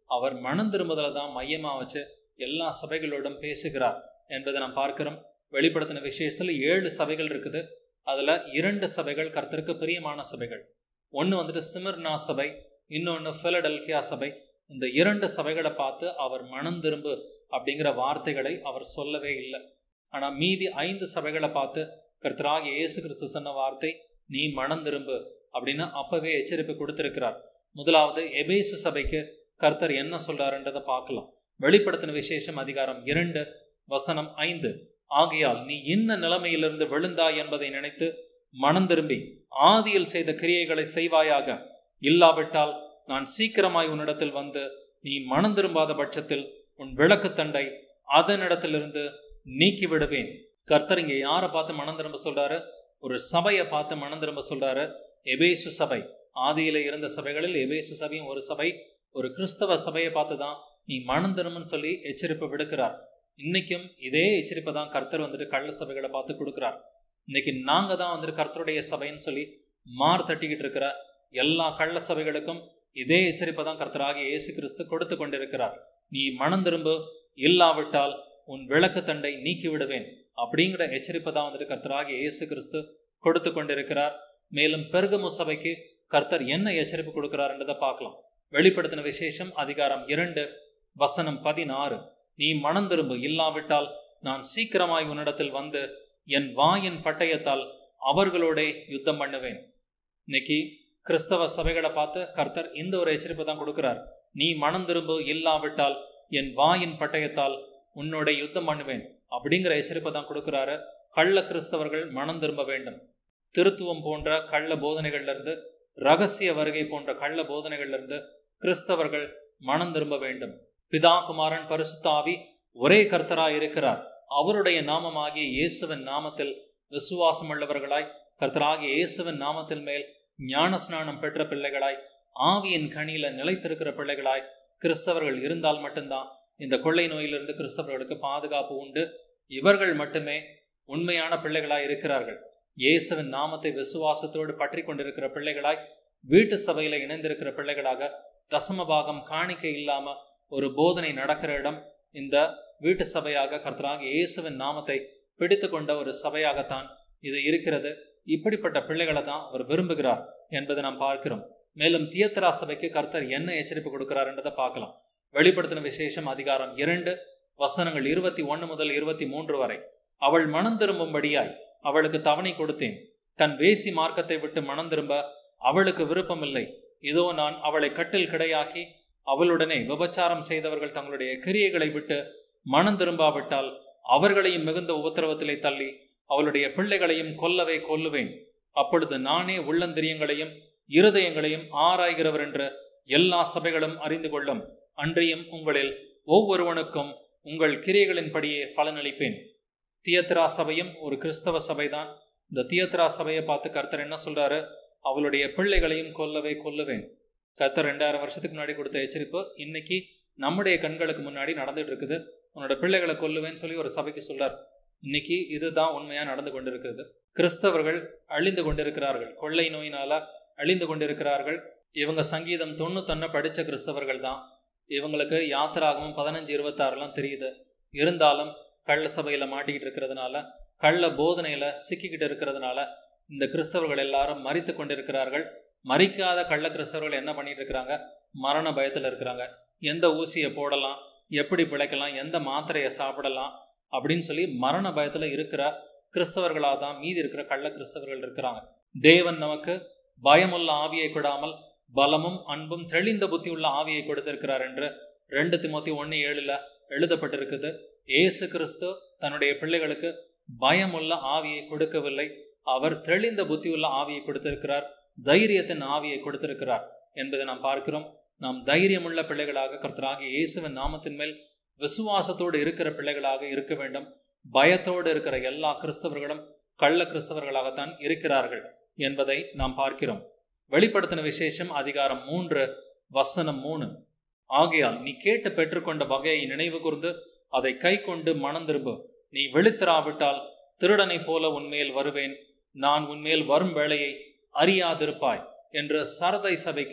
அவர் மனம் திரும்புதலை தான் மையமாக வச்சு எல்லா சபைகளோடும் பேசுகிறார் என்பதை நாம் பார்க்கிறோம். வெளிப்படுத்தின விசேஷத்தில் ஏழு சபைகள் இருக்குது. அதில் இரண்டு சபைகள் கர்த்தருக்கு பிரியமான சபைகள். ஒன்று வந்துட்டு சிமிர்னா சபை, இன்னொன்று பிலடெல்பியா சபை. இந்த இரண்டு சபைகளை பார்த்து அவர் மனம் திரும்பு அப்படிங்கிற வார்த்தைகளை அவர் சொல்லவே இல்லை. ஆனால் மீதி ஐந்து சபைகளை பார்த்து கர்த்தராகிய இயேசு கிறிஸ்து சொன்ன வார்த்தை நீ மனம் திரும்பு அப்படின்னு அப்பவே எச்சரிப்பு கொடுத்திருக்கிறார். முதலாவது எபேசு சபைக்கு கர்த்தர் என்ன சொல்றாருன்றதை பார்க்கலாம். வெளிப்படுத்தின விசேஷம் அதிகாரம் இரண்டு வசனம் ஐந்து. ஆகையால் நீ இன்ன நிலைமையிலிருந்து விழுந்தாய் என்பதை நினைத்து மனம் திரும்பி ஆதியில் செய்த கிரியைகளை செய்வாயாக. இல்லாவிட்டால் நான் சீக்கிரமாய் உன்னிடத்தில் வந்து நீ மனம் திரும்பாத பட்சத்தில் உன் விளக்கு தண்டை அதனிடத்திலிருந்து நீக்கி விடுவேன். கர்த்தர் இங்கே யாரை பார்த்து மனம் திரும்ப சொல்றாரு? ஒரு சபையை பார்த்து மனம் திரும்ப சொல்றாரு. எபேசு சபை, ஆதியில இருந்த சபைகளில் எபேசு சபையும் ஒரு சபை. ஒரு கிறிஸ்தவ சபையை பார்த்து தான் நீ மனம் திரும்புன்னு சொல்லி எச்சரிப்பு விடுக்கிறார். இன்னைக்கும் இதே எச்சரிப்பை தான் கர்த்தர் வந்துட்டு கள்ள சபைகளை பார்த்து கொடுக்குறார். இன்னைக்கு நாங்க தான் வந்துட்டு கர்த்தருடைய சபைன்னு சொல்லி மார் தட்டிக்கிட்டு இருக்கிற எல்லா கள்ள சபைகளுக்கும் இதே எச்சரிப்பை தான் கர்த்தராகிய இயேசு கிறிஸ்து கொடுத்து கொண்டிருக்கிறார். நீ மனம் திரும்பு, இல்லாவிட்டால் உன் விளக்கு தண்டை நீக்கி விடுவேன் அப்படிங்கிற எச்சரிப்பை தான் வந்துட்டு கர்த்தராகிய இயேசு கிறிஸ்து கொடுத்து கொண்டிருக்கிறார். மேலும் பெர்கமு சபைக்கு கர்த்தர் என்ன எச்சரிப்பு கொடுக்கிறார் என்றதை பார்க்கலாம். வெளிப்படுத்தின விசேஷம் அதிகாரம் இரண்டு வசனம் பதினாறு. நீ மனம் திரும்பு, இல்லாவிட்டால் நான் சீக்கிரமாய் உன்னிடத்தில் வந்து என் வாயின் பட்டயத்தால் அவர்களோட யுத்தம் பண்ணுவேன். இன்னைக்கு கிறிஸ்தவ சபைகளை பார்த்து கர்த்தர் இந்த ஒரு எச்சரிப்பு தான் கொடுக்கிறார். நீ மனம் திரும்பு, இல்லாவிட்டால் என் வாயின் பட்டயத்தால் உன்னோட யுத்தம் பண்ணுவேன் அப்படிங்கிற எச்சரிப்பை தான் கொடுக்கிறாரு. கள்ள கிறிஸ்தவர்கள் மனம் திரும்ப வேண்டும். திருத்துவம் போன்ற கள்ள போதனைகள்ல இருந்து, ரகசிய வருகை போன்ற கள்ள போதனைகள்ல இருந்து கிறிஸ்தவர்கள் மனம் திரும்ப வேண்டும். பிதா, குமாரன், பரிசுத்த ஆவி ஒரே கர்த்தராய் இருக்கிறார். அவருடைய நாமமாகிய இயேசுவின் நாமத்தில் விசுவாசம் உள்ளவர்களாய், கர்த்தராகிய இயேசுவின் நாமத்தில் மேல் ஞான ஸ்நானம் பெற்ற பிள்ளைகளாய், ஆவியின் கனியில நிலைத்திருக்கிற பிள்ளைகளாய் கிறிஸ்தவர்கள் இருந்தால் மட்டும்தான் இந்த கொள்ளை நோயிலிருந்து கிறிஸ்தவர்களுக்கு பாதுகாப்பு உண்டு. இவர்கள் மட்டுமே உண்மையான பிள்ளைகளாய் இருக்கிறார்கள். இயேசுவின் நாமத்தை விசுவாசத்தோடு பற்றி கொண்டிருக்கிற பிள்ளைகளாய், வீட்டு சபையில இணைந்திருக்கிற பிள்ளைகளாக, தசமபாகம் காணிக்கை இல்லாம ஒரு போதனை நடக்கிற இடம் இந்த வீட்டு சபையாக கர்த்தராகிய இயேசுவின் நாமத்தை பிடித்து கொண்ட ஒரு சபையாகத்தான் இது இருக்கிறது. இப்படிப்பட்ட பிள்ளைகளை தான் அவர் விரும்புகிறார் என்பதை நாம் பார்க்கிறோம். மேலும் தியத்தரா சபைக்கு கர்த்தர் என்ன எச்சரிப்பு கொடுக்கிறார் என்றதை பார்க்கலாம். வெளிப்படுத்தின விசேஷம் அதிகாரம் இரண்டு வசனங்கள் இருபத்தி ஒன்று முதல் இருபத்தி மூன்று வரை. அவள் மனம் திரும்பும்படியாய் அவளுக்கு தவணை கொடுத்தேன். தன் வேசி மார்க்கத்தை விட்டு மனம் திரும்ப அவளுக்கு விருப்பமில்லை. இதோ நான் அவளை கட்டில் கிடையாக்கி அவளுடனே விபச்சாரம் செய்தவர்கள் தங்களுடைய கிரியைகளை விட்டு மனம் திரும்பாவிட்டால் அவர்களையும் மிகுந்த உபத்திரவத்திலே தள்ளி அவளுடைய பிள்ளைகளையும் கொல்லவே கொல்லுவேன். அப்பொழுது நானே உள்ளந்திரியங்களையும் இருதயங்களையும் ஆராய்கிறவர் என்று எல்லா சபைகளும் அறிந்து கொள்ளும். அன்றியும் உங்களில் ஒவ்வொருவனுக்கும் உங்கள் கிரியைகளின்படியே பலனளிப்பேன். தியத்தரா சபையும் ஒரு கிறிஸ்தவ சபைதான். இந்த தியத்தரா சபையை பார்த்து கர்த்தர் என்ன சொல்றாரு? அவளுடைய பிள்ளைகளையும் கொல்லவே கொல்லுவேன். கர்த்தர் ரெண்டாயிரம் வருஷத்துக்கு முன்னாடி கொடுத்த எச்சரிப்பு இன்னைக்கு நம்முடைய கண்களுக்கு முன்னாடி நடந்துட்டு இருக்குது. உன்னோட பிள்ளைகளை கொல்லுவேன்னு சொல்லி ஒரு சபைக்கு சொல்றார். இன்னைக்கு இதுதான் உண்மையா நடந்து கொண்டிருக்கிறது. கிறிஸ்தவர்கள் அழிந்து கொண்டிருக்கிறார்கள். கொள்ளை நோயினால அழிந்து கொண்டிருக்கிறார்கள். இவங்க சங்கீதம் தொண்ணூத்தொன்னு படிச்ச கிறிஸ்தவர்கள் தான். இவங்களுக்கு யாத்திராகமும் பதினஞ்சு இருபத்தி ஆறுலாம் தெரியுது. இருந்தாலும் கள்ள சபையில மாட்டிக்கிட்டு இருக்கிறதுனால, கள்ள போதனையில சிக்கிக்கிட்டு இருக்கிறதுனால இந்த கிறிஸ்தவர்கள் எல்லாரும் மரித்து கொண்டிருக்கிறார்கள். மரிக்காத கள்ள கிறிஸ்தவர்கள் என்ன பண்ணிட்டு இருக்கிறாங்க? மரண பயத்தில் இருக்கிறாங்க. எந்த ஊசியை போடலாம், எப்படி பிழைக்கலாம், எந்த மாத்திரையை சாப்பிடலாம் அப்படின்னு சொல்லி மரண பயத்தில் இருக்கிற கிறிஸ்தவர்களாக தான் மீதி இருக்கிற கள்ள கிறிஸ்தவர்கள் இருக்கிறாங்க. தேவன் நமக்கு பயமுள்ள ஆவியை கொடாமல் பலமும் அன்பும் தெளிந்த புத்தி உள்ள ஆவியை கொடுத்திருக்கிறார் என்று ரெண்டு திமோத்தி ஒன்று ஏழுல எழுதப்பட்டிருக்குது. இயேசு கிறிஸ்து தன்னுடைய பிள்ளைகளுக்கு பயமுள்ள ஆவியை கொடுக்கவில்லை. அவர் தெளிந்த புத்தி உள்ள ஆவியை கொடுத்திருக்கிறார். தைரியத்தின் ஆவியை கொடுத்திருக்கிறார் என்பதை நாம் பார்க்கிறோம். நாம் தைரியமுள்ள பிள்ளைகளாக கர்த்தராகிய இயேசுவின் நாமத்தின் மேல் விசுவாசத்தோடு இருக்கிற பிள்ளைகளாக இருக்க வேண்டும். பயத்தோடு இருக்கிற எல்லா கிறிஸ்தவர்களும் கள்ள கிறிஸ்தவர்களாகத்தான் இருக்கிறார்கள் என்பதை நாம் பார்க்கிறோம். வெளிப்படுத்தின விசேஷம் அதிகாரம் மூன்று வசனம் மூணு. ஆகையால் நீ கேட்டு பெற்றுக்கொண்ட வகையை நினைவு கூர்ந்து அதை கை கொண்டு மனம் திரும்பு. நீ விழித்திராவிட்டால் திருடனை போல உன்மேல் வருவேன். நான் உன்மேல் வரும் வேளையை அறியாதிருப்பாய் என்று சரதை சபைக்கு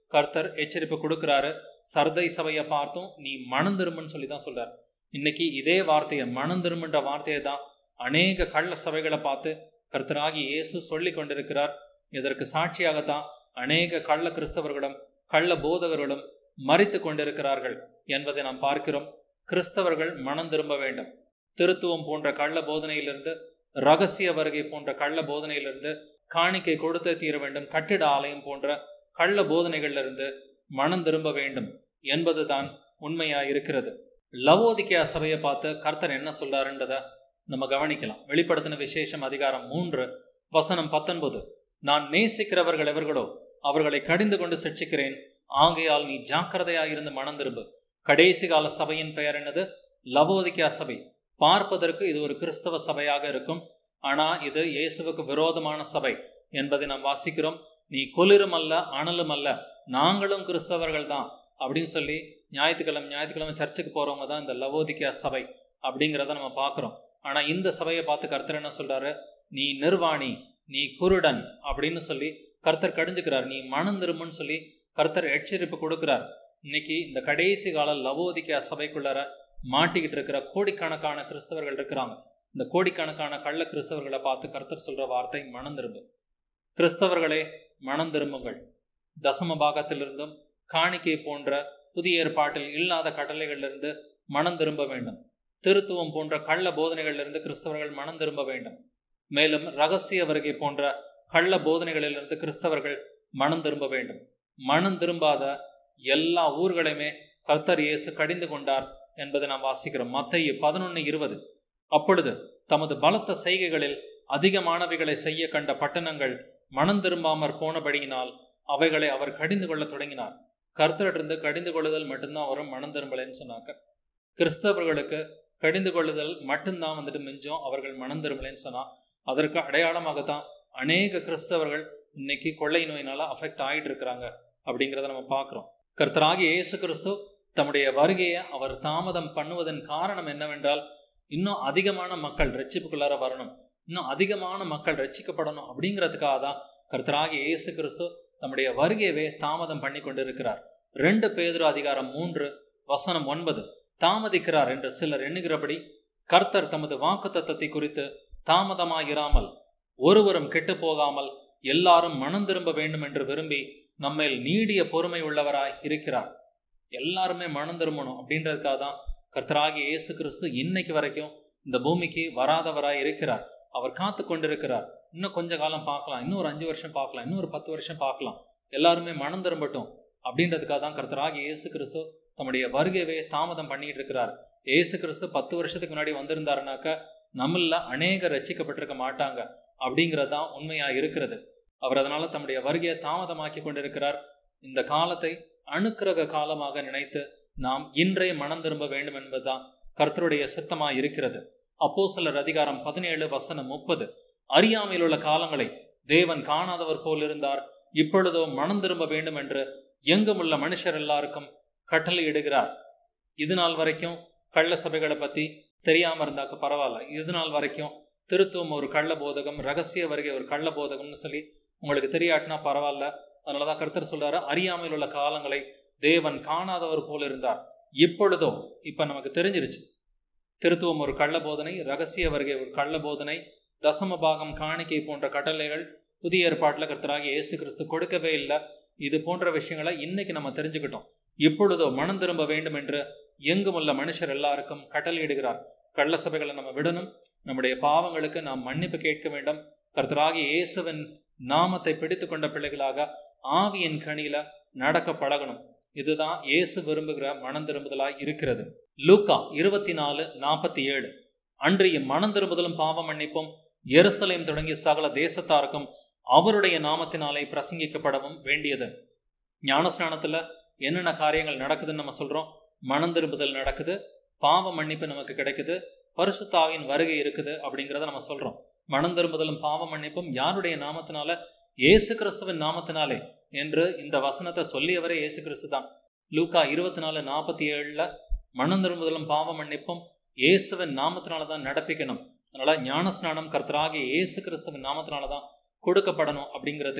கர்த்தர் எச்சரிப்பு கொடுக்கிறாரு. சர்தை சபையை பார்த்தும் நீ மனம் திரும்புன்னு சொல்லி தான் சொல்றார். இன்னைக்கு இதே வார்த்தையை, மனம் திரும்புன்ற வார்த்தையை தான் அநேக கள்ள சபைகளை பார்த்து கர்த்தராகி இயேசு சொல்லி கொண்டிருக்கிறார். இதற்கு சாட்சியாகத்தான் அநேக கள்ள கிறிஸ்தவர்களும் கள்ள போதகர்களும் மரித்து கொண்டிருக்கிறார்கள் என்பதை நாம் பார்க்கிறோம். கிறிஸ்தவர்கள் மனம் திரும்ப வேண்டும். திருத்துவம் போன்ற கள்ள போதனையிலிருந்து, ரகசிய வருகை போன்ற கள்ள போதனையிலிருந்து, காணிக்கை கொடுத்தே தீர வேண்டும், கட்டிட ஆலயம் போன்ற கள்ள போதனைகளிலிருந்து மனம் திரும்ப வேண்டும் என்பதுதான் உண்மையாயிருக்கிறது. லவோதிக்கேயா சபையை பார்த்து கர்த்தர் என்ன சொல்றாருன்றதை நம்ம கவனிக்கலாம். வெளிப்படுத்தின விசேஷம் அதிகாரம் மூன்று வசனம் பத்தொன்பது. நான் நேசிக்கிறவர்கள் எவர்களோ அவர்களை கடிந்து கொண்டு சிட்சிக்கிறேன். ஆகையால் நீ ஜாக்கிரதையாயிருந்து மனம் திரும்பு. கடைசி கால சபையின் பெயர் என்னது? லவோதிக்கேயா சபை. பார்ப்பதற்கு இது ஒரு கிறிஸ்தவ சபையாக இருக்கும். ஆனா இது இயேசுவுக்கு விரோதமான சபை என்பதை நாம் வாசிக்கிறோம். நீ குளிரும் அல்ல அனலும் அல்ல, நாங்களும் கிறிஸ்தவர்கள் தான் அப்படின்னு சொல்லி ஞாயிற்றுக்கிழமை ஞாயிற்றுக்கிழமை சர்ச்சுக்கு போறவங்க தான் இந்த லவோதிக்கேயா சபை அப்படிங்கிறத நம்ம பார்க்குறோம். ஆனா இந்த சபையை பார்த்து கர்த்தர் என்ன சொல்றாரு? நீ நிர்வாணி, நீ குருடன் அப்படின்னு சொல்லி கர்த்தர் கடிஞ்சுக்கிறார். நீ மனம் திரும்புன்னு சொல்லி கர்த்தர் எச்சரிப்பு கொடுக்கிறார். இன்னைக்கு இந்த கடைசி கால லவோதிக்கேயா சபைக்குள்ளார மாட்டிக்கிட்டு இருக்கிற கோடிக்கணக்கான கிறிஸ்தவர்கள் இருக்கிறாங்க. இந்த கோடிக்கணக்கான கள்ள கிறிஸ்தவர்களை பார்த்து கர்த்தர் சொல்ற வார்த்தை மனம் திரும்பு. கிறிஸ்தவர்களே மனம் திரும்புங்கள். தசம பாகத்திலிருந்தும் காணிக்கை போன்ற புதிய ஏற்பாட்டில் இல்லாத கட்டளைகளிலிருந்து மனம் திரும்ப வேண்டும். திருத்துவம் போன்ற கள்ள போதனைகளிலிருந்து கிறிஸ்தவர்கள் மனம் திரும்ப வேண்டும். மேலும் ரகசிய வருகை போன்ற கள்ள போதனைகளிலிருந்து கிறிஸ்தவர்கள் மனம் திரும்ப வேண்டும். மனம் திரும்பாத எல்லா ஊர்களையுமே கர்த்தர் இயேசு கடிந்து கொண்டார் என்பதை நாம் வாசிக்கிறோம். மத்தேயு பதினொன்று இருபது. அப்பொழுது தமது பலத்த செய்கைகளில் அதிகமானவைகளை செய்ய கண்ட பட்டணங்கள் மனம் திரும்பாமற் போனபடியினால் அவைகளை அவர் கடிந்து கொள்ள தொடங்கினார். கர்த்தரிலிருந்து கடிந்து கொள்ளுதல் மட்டும்தான் வரும், மனம் திரும்பலைன்னு சொன்னாங்க. கிறிஸ்தவர்களுக்கு கடிந்து கொள்ளுதல் மட்டும்தான் வந்துட்டு மிஞ்சம், அவர்கள் மனம் திரும்பலைன்னு சொன்னா அதற்கு அடையாளமாகத்தான் அநேக கிறிஸ்தவர்கள் இன்னைக்கு கொள்ளை நோயினால அஃபெக்ட் ஆகிட்டு இருக்கிறாங்க அப்படிங்கிறத நம்ம பார்க்குறோம். கர்த்தராகிய இயேசு கிறிஸ்து தம்முடைய வருகையை அவர் தாமதம் பண்ணுவதன் காரணம் என்னவென்றால், இன்னும் அதிகமான மக்கள் ரட்சிப்புக்குள்ளார வரணும், இன்னும் அதிகமான மக்கள் ரட்சிக்கப்படணும் அப்படிங்கிறதுக்காக தான் கர்த்தராகிய இயேசு கிறிஸ்து தம்முடைய வருகையவே தாமதம் பண்ணி கொண்டு இருக்கிறார். ரெண்டு பேதுரு அதிகாரம் மூன்று வசனம் ஒன்பது. தாமதிக்கிறார் என்று சிலர் எண்ணுகிறபடி கர்த்தர் தமது வாக்கு தத்தத்தை குறித்து தாமதமாயிராமல் ஒருவரும் கெட்டு போகாமல் எல்லாரும் மனம் திரும்ப வேண்டும் என்று விரும்பி நம்மேல் நீடிய பொறுமை உள்ளவராய் இருக்கிறார். எல்லாருமே மனம் திரும்பணும் அப்படின்றதுக்காக தான் கர்த்தராகிய இயேசு கிறிஸ்து இன்னைக்கு வரைக்கும் இந்த பூமிக்கு வராதவராய் இருக்கிறார். அவர் காத்து கொண்டிருக்கிறார். இன்னும் கொஞ்ச காலம் பார்க்கலாம், இன்னும் ஒரு அஞ்சு வருஷம் பார்க்கலாம், இன்னும் ஒரு பத்து வருஷம் பார்க்கலாம், எல்லாருமே மனம் திரும்பட்டும் அப்படின்றதுக்காக தான் கர்த்தராகிய இயேசு கிறிஸ்து தம்முடைய வருகையவே தாமதம் பண்ணிட்டு இருக்கிறார். இயேசு கிறிஸ்து பத்து வருஷத்துக்கு முன்னாடி வந்திருந்தாருனாக்க நம்மள அநேக ரட்சிக்கப்பட்டிருக்க மாட்டாங்க அப்படிங்கிறது தான் உண்மையா இருக்கிறது. அவர் அதனால தம்முடைய வருகையை தாமதமாக்கி கொண்டிருக்கிறார். இந்த காலத்தை அனுக்கிரக காலமாக நினைத்து நாம் இன்றைய மனம் திரும்ப வேண்டும் என்பதுதான் கர்த்தருடைய சித்தமா இருக்கிறது. அப்போஸ்தலர் அதிகாரம் பதினேழு வசனம் முப்பது. அறியாமையில் உள்ள காலங்களை தேவன் காணாதவர் போல் இருந்தார், இப்பொழுதோ மனம் திரும்ப வேண்டும் என்று எங்குமுள்ள மனுஷர் எல்லாருக்கும் கட்டளை இடுகிறார். இது நாள் வரைக்கும் கள்ள சபைகளை பத்தி தெரியாம இருந்தாக்க பரவாயில்ல. இது நாள் வரைக்கும் திருத்துவம் ஒரு கள்ள போதகம், ரகசிய வருகை ஒரு கள்ள போதகம்னு சொல்லி உங்களுக்கு தெரியாட்டினா பரவாயில்ல. அதனாலதான் கர்த்தர் சொல்றாரு, அறியாமையில் உள்ள காலங்களை தேவன் காணாதவர் போல் இருந்தார், இப்பொழுதோ இப்ப நமக்கு தெரிஞ்சிருச்சு. திருத்துவம் ஒரு கள்ள போதனை, ரகசிய வருகை ஒரு கள்ள போதனை, தசம பாகம் காணிக்கை போன்ற கட்டளைகள் புதிய ஏற்பாட்டில் கர்த்தராகிய இயேசு கிறிஸ்து கொடுக்கவே இல்லை. இது போன்ற விஷயங்களை இன்னைக்கு நம்ம தெரிஞ்சுக்கிட்டோம். இப்பொழுதோ மனம் திரும்ப வேண்டும் என்று எங்குமுள்ள மனுஷர் எல்லாருக்கும் கட்டளையிடுகிறார். கள்ள சபைகளை நம்ம விடணும். நம்முடைய பாவங்களுக்கு நாம் மன்னிப்பு கேட்க வேண்டும். கர்த்தராகிய இயேசுவின் நாமத்தை பிடித்து கொண்ட பிள்ளைகளாக ஆவியின் கனியில நடக்க பழகணும். இதுதான் இயேசு விரும்புகிற மனம் திரும்புதலாய் இருக்கிறது. லூக்கா இருபத்தி நாலு நாற்பத்தி ஏழு. அன்றைய மனம் திரும்புதலும் பாவ மன்னிப்பும் எருசலேம் தொடங்கி சகல தேசத்தாருக்கும் அவருடைய நாமத்தினாலே பிரசங்கிக்கப்படவும் வேண்டியது. ஞானஸ்நானத்துல என்னென்ன காரியங்கள் நடக்குதுன்னு நம்ம சொல்றோம். மனம் திரும்புதல் நடக்குது, பாவ மன்னிப்பு நமக்கு கிடைக்குது, பரிசுத்த ஆவியின் வருகை இருக்குது அப்படிங்கிறத நம்ம சொல்றோம். மனம் திரும்புதலும் பாவ மன்னிப்பும் யாருடைய நாமத்தினால? இயேசு கிறிஸ்துவின் நாமத்தினாலே என்று இந்த வசனத்தை சொல்லியவரே இயேசு கிறிஸ்து தான். லூக்கா இருபத்தி நாலு நாற்பத்தி ஏழுல மனம் திரும்புதலும் பாவ மன்னிப்பும் இயேசுவின் நாமத்தினாலதான் நடப்பிக்கணும். அதனால ஞானஸ்நானம் கர்த்தராகிய இயேசு கிறிஸ்துவின் நாமத்தினாலதான் கொடுக்கப்படணும் அப்படிங்கிறதுக்கு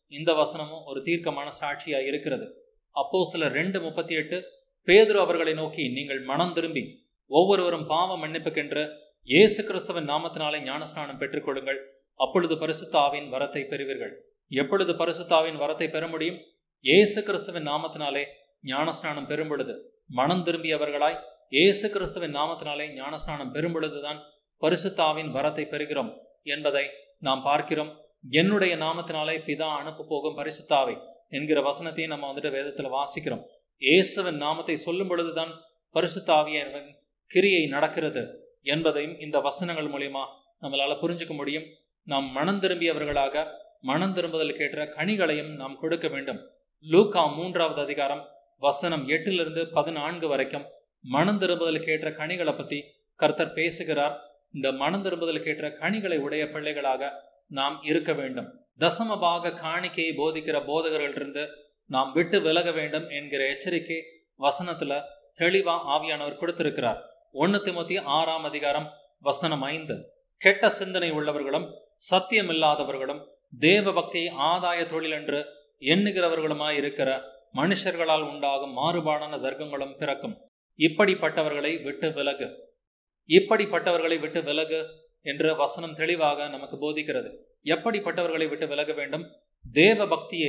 இந்த வசனமும் ஒரு தீர்க்கமான சாட்சியாக இருக்கிறது. அப்போஸ்தலர் ரெண்டு முப்பத்தி எட்டு, பேதுரு அவர்களை நோக்கி, நீங்கள் மனம் திரும்பி ஒவ்வொருவரும் பாவ மன்னிப்புக்கென்று இயேசு கிறிஸ்துவின் நாமத்தினாலே ஞானஸ்நானம் பெற்றுக்கொள்ளுங்கள், அப்பொழுது பரிசுத்த ஆவியின் வரத்தை பெறுவீர்கள். எப்பொழுது பரிசுத்த ஆவியின் வரத்தை பெற முடியும்? இயேசு கிறிஸ்துவின் நாமத்தினாலே ஞானஸ்நானம் பெறும் பொழுது. மனம் திரும்பியவர்களாய் இயேசு கிறிஸ்துவின் நாமத்தினாலே ஞானஸ்நானம் பெறும் பொழுதுதான் பரிசுத்த ஆவியின் வரத்தை பெறுகிறோம் என்பதை நாம் பார்க்கிறோம். என்னுடைய நாமத்தினாலே பிதா அனுப்ப போகும் பரிசுத்த ஆவி என்கிற வசனத்தையும் நம்ம வந்துட்டு வேதத்துல வாசிக்கிறோம். இயேசுவின் நாமத்தை சொல்லும் பொழுதுதான் பரிசுத்த ஆவியின் கிரியை நடக்கிறது என்பதையும் இந்த வசனங்கள் மூலியமா நம்மளால புரிஞ்சுக்க முடியும். நாம் மனம் திரும்பியவர்களாக மனம் திரும்புதலுக்கு ஏற்ற கனிகளையும் நாம் கொடுக்க வேண்டும். லூக்கா மூன்றாவது அதிகாரம் வசனம் எட்டிலிருந்து பதினான்கு வரைக்கும் மனம் திரும்புதலுக்கு ஏற்ற கனிகளை பத்தி கர்த்தர் பேசுகிறார். இந்த மனம் திரும்புதலுக்கு ஏற்ற கனிகளை உடைய பிள்ளைகளாக நாம் இருக்க வேண்டும். தசம பாக காணிக்கையை போதிக்கிற போதகர்களிலிருந்து நாம் விட்டு விலக வேண்டும் என்கிற எச்சரிக்கை வசனத்துல தெளிவா ஆவியானவர் கொடுத்திருக்கிறார். ஒன்னு தீமோத்தேயு ஆறாம் அதிகாரம் வசனம் ஐந்து, கெட்ட சிந்தனை உள்ளவர்களும் சத்தியமில்லாதவர்களும் தேவ பக்தியை ஆதாய தொழில் என்று எண்ணுகிறவர்களுமாய் இருக்கிற மனுஷர்களால் உண்டாகும் மாறுபாடான தர்க்கங்களும் பிறக்கும். இப்படிப்பட்டவர்களை விட்டு விலகு. இப்படிப்பட்டவர்களை விட்டு விலகு என்ற வசனம் தெளிவாக நமக்கு போதிக்கிறது. எப்படிப்பட்டவர்களை விட்டு விலக வேண்டும்? தேவ பக்தியை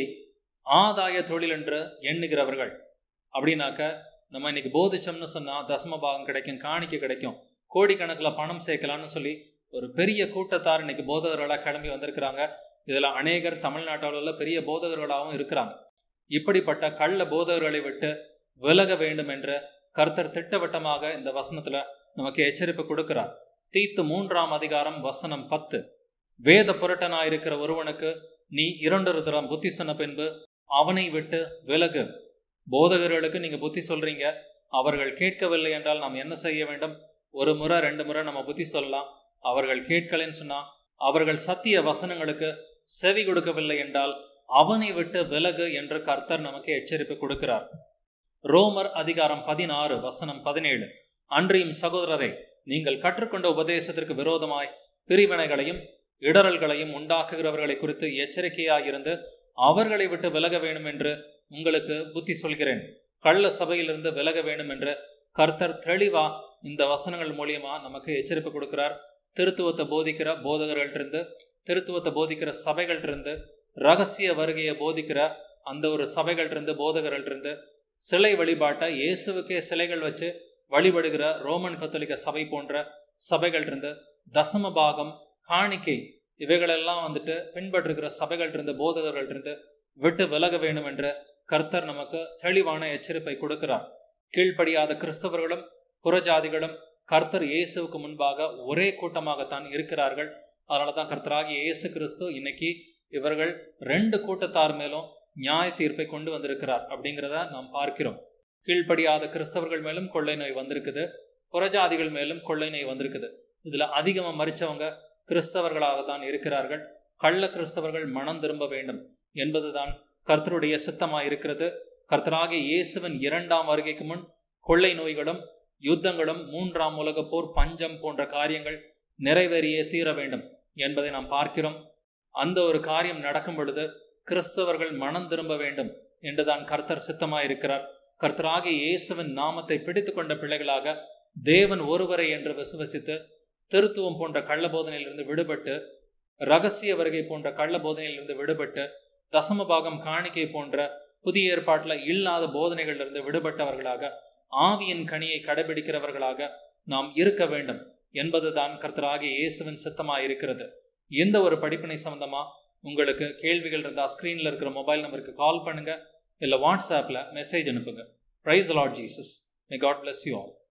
ஆதாய தொழில் என்று எண்ணுகிறவர்கள். அப்படின்னாக்க நம்ம இன்னைக்கு போதிச்சோம்னு சொன்னா தசம பாகம் கிடைக்கும், காணிக்கை கிடைக்கும், கோடிக்கணக்கில் பணம் சேர்க்கலாம்னு சொல்லி ஒரு பெரிய கூட்டத்தார் இன்னைக்கு போதகர்களாக கிளம்பி வந்திருக்கிறாங்க. இதுல அநேகர் தமிழ்நாட்டில் உள்ள பெரிய போதகர்களாகவும் இருக்கிறாங்க. இப்படிப்பட்ட கள்ள போதகர்களை விட்டு விலக வேண்டும் என்று கர்த்தர் திட்டவட்டமாக இந்த வசனத்துல நமக்கு எச்சரிப்பு கொடுக்கிறார். தீத்து மூன்றாம் அதிகாரம் வசனம் பத்து, வேத புரட்டனாயிருக்கிற ஒருவனுக்கு நீ இரண்டொரு தரம் புத்தி சொன்ன பின்பு அவனை விட்டு விலகு. போதகர்களுக்கு நீங்க புத்தி சொல்றீங்க, அவர்கள் கேட்கவில்லை என்றால் நாம் என்ன செய்ய வேண்டும்? ஒரு முறை ரெண்டு முறை நம்ம புத்தி சொல்லலாம். அவர்கள் கேட்கலன்னு சொன்னா, அவர்கள் சத்திய வசனங்களுக்கு செவி கொடுக்கவில்லை என்றால் அவனை விட்டு விலகு என்று கர்த்தர் நமக்கு எச்சரிப்பு கொடுக்கிறார். ரோமர் அதிகாரம் பதினாறு வசனம் பதினேழு, அன்றியும் சகோதரரை, நீங்கள் கற்றுக்கொண்ட உபதேசத்திற்கு விரோதமாய் பிரிவினைகளையும் இடரல்களையும் உண்டாக்குகிறவர்களை குறித்து எச்சரிக்கையாயிருந்து அவர்களை விட்டு விலக வேண்டும் என்று உங்களுக்கு புத்தி சொல்கிறேன். கள்ள சபையிலிருந்து விலக வேண்டும் என்று கர்த்தர் தெளிவா இந்த வசனங்கள் மூலியமா நமக்கு எச்சரிப்பு கொடுக்கிறார். திருத்துவத்தை போதிக்கிற போதகர்கள்டிருந்து, திருத்துவத்தை போதிக்கிற சபைகள்டிருந்து, ரகசிய வருகையை போதிக்கிற அந்த ஒரு சபைகள்டிருந்து, போதகர்கள்டிருந்து, சிலை வழிபாட்டை இயேசுவுக்கே சிலைகள் வச்சு வழிபடுகிற ரோமன் கத்தோலிக்க சபை போன்ற சபைகள்டிருந்து, தசம பாகம், காணிக்கை இவைகளெல்லாம் வந்துட்டு பின்பற்றுகிற சபைகள்டிருந்து, போதகர்கள்டிருந்து விட்டு விலக வேண்டும் என்று கர்த்தர் நமக்கு தெளிவான எச்சரிப்பை கொடுக்கிறார். கீழ்ப்படியாத கிறிஸ்தவர்களும் புறஜாதிகளும் கர்த்தர் இயேசுவுக்கு முன்பாக ஒரே கூட்டமாகத்தான் இருக்கிறார்கள். அதனாலதான் கர்த்தராகிய இயேசு கிறிஸ்து இன்னைக்கு இவர்கள் ரெண்டு கூட்டத்தார் மேலும் நியாய தீர்ப்பை கொண்டு வந்திருக்கிறார் அப்படிங்கிறத நாம் பார்க்கிறோம். கீழ்ப்படியாத கிறிஸ்தவர்கள் மேலும் கொள்ளை நோய் வந்திருக்குது, புறஜாதிகள் மேலும் கொள்ளை நோய் வந்திருக்குது. இதுல அதிகமா மறிச்சவங்க கிறிஸ்தவர்களாக தான் இருக்கிறார்கள். கள்ள கிறிஸ்தவர்கள் மனம் திரும்ப வேண்டும் என்பதுதான் கர்த்தருடைய சித்தமாக இருக்கிறது. கர்த்தராகிய இயேசுவின் இரண்டாம் வருகைக்கு முன் கொள்ளை நோய்களும் யுத்தங்களும் மூன்றாம் உலக போர், பஞ்சம் போன்ற காரியங்கள் நிறைவேறியே தீர வேண்டும் என்பதை நாம் பார்க்கிறோம். அந்த ஒரு காரியம் நடக்கும் பொழுது கிறிஸ்தவர்கள் மனம் திரும்ப வேண்டும் என்றுதான் கர்த்தர் சித்தமாக இருக்கிறார். கர்த்தராகிய இயேசுவின் நாமத்தை பிடித்து கொண்ட பிள்ளைகளாக தேவன் ஒருவரை என்று விசுவசித்து திருத்துவம் போன்ற கள்ள போதனையிலிருந்து விடுபட்டு, ரகசிய வருகை போன்ற கள்ள போதனையிலிருந்து விடுபட்டு, தசம பாகம், காணிக்கை போன்ற புதிய ஏற்பாட்டில் இல்லாத போதனைகளிலிருந்து விடுபட்டவர்களாக ஆவியின் கனியை கடைபிடிக்கிறவர்களாக நாம் இருக்க வேண்டும் என்பதுதான் கர்த்தராகிய இயேசுவின் சித்தமாக இருக்கிறது. எந்த ஒரு படிப்பினை சம்பந்தமா உங்களுக்கு கேள்விகள் இருந்தால் ஸ்கிரீன்ல இருக்கிற மொபைல் நம்பருக்கு கால் பண்ணுங்க, இல்லை வாட்ஸ்ஆப்ல மெசேஜ் அனுப்புங்க. Praise the lord Jesus. May God bless you all.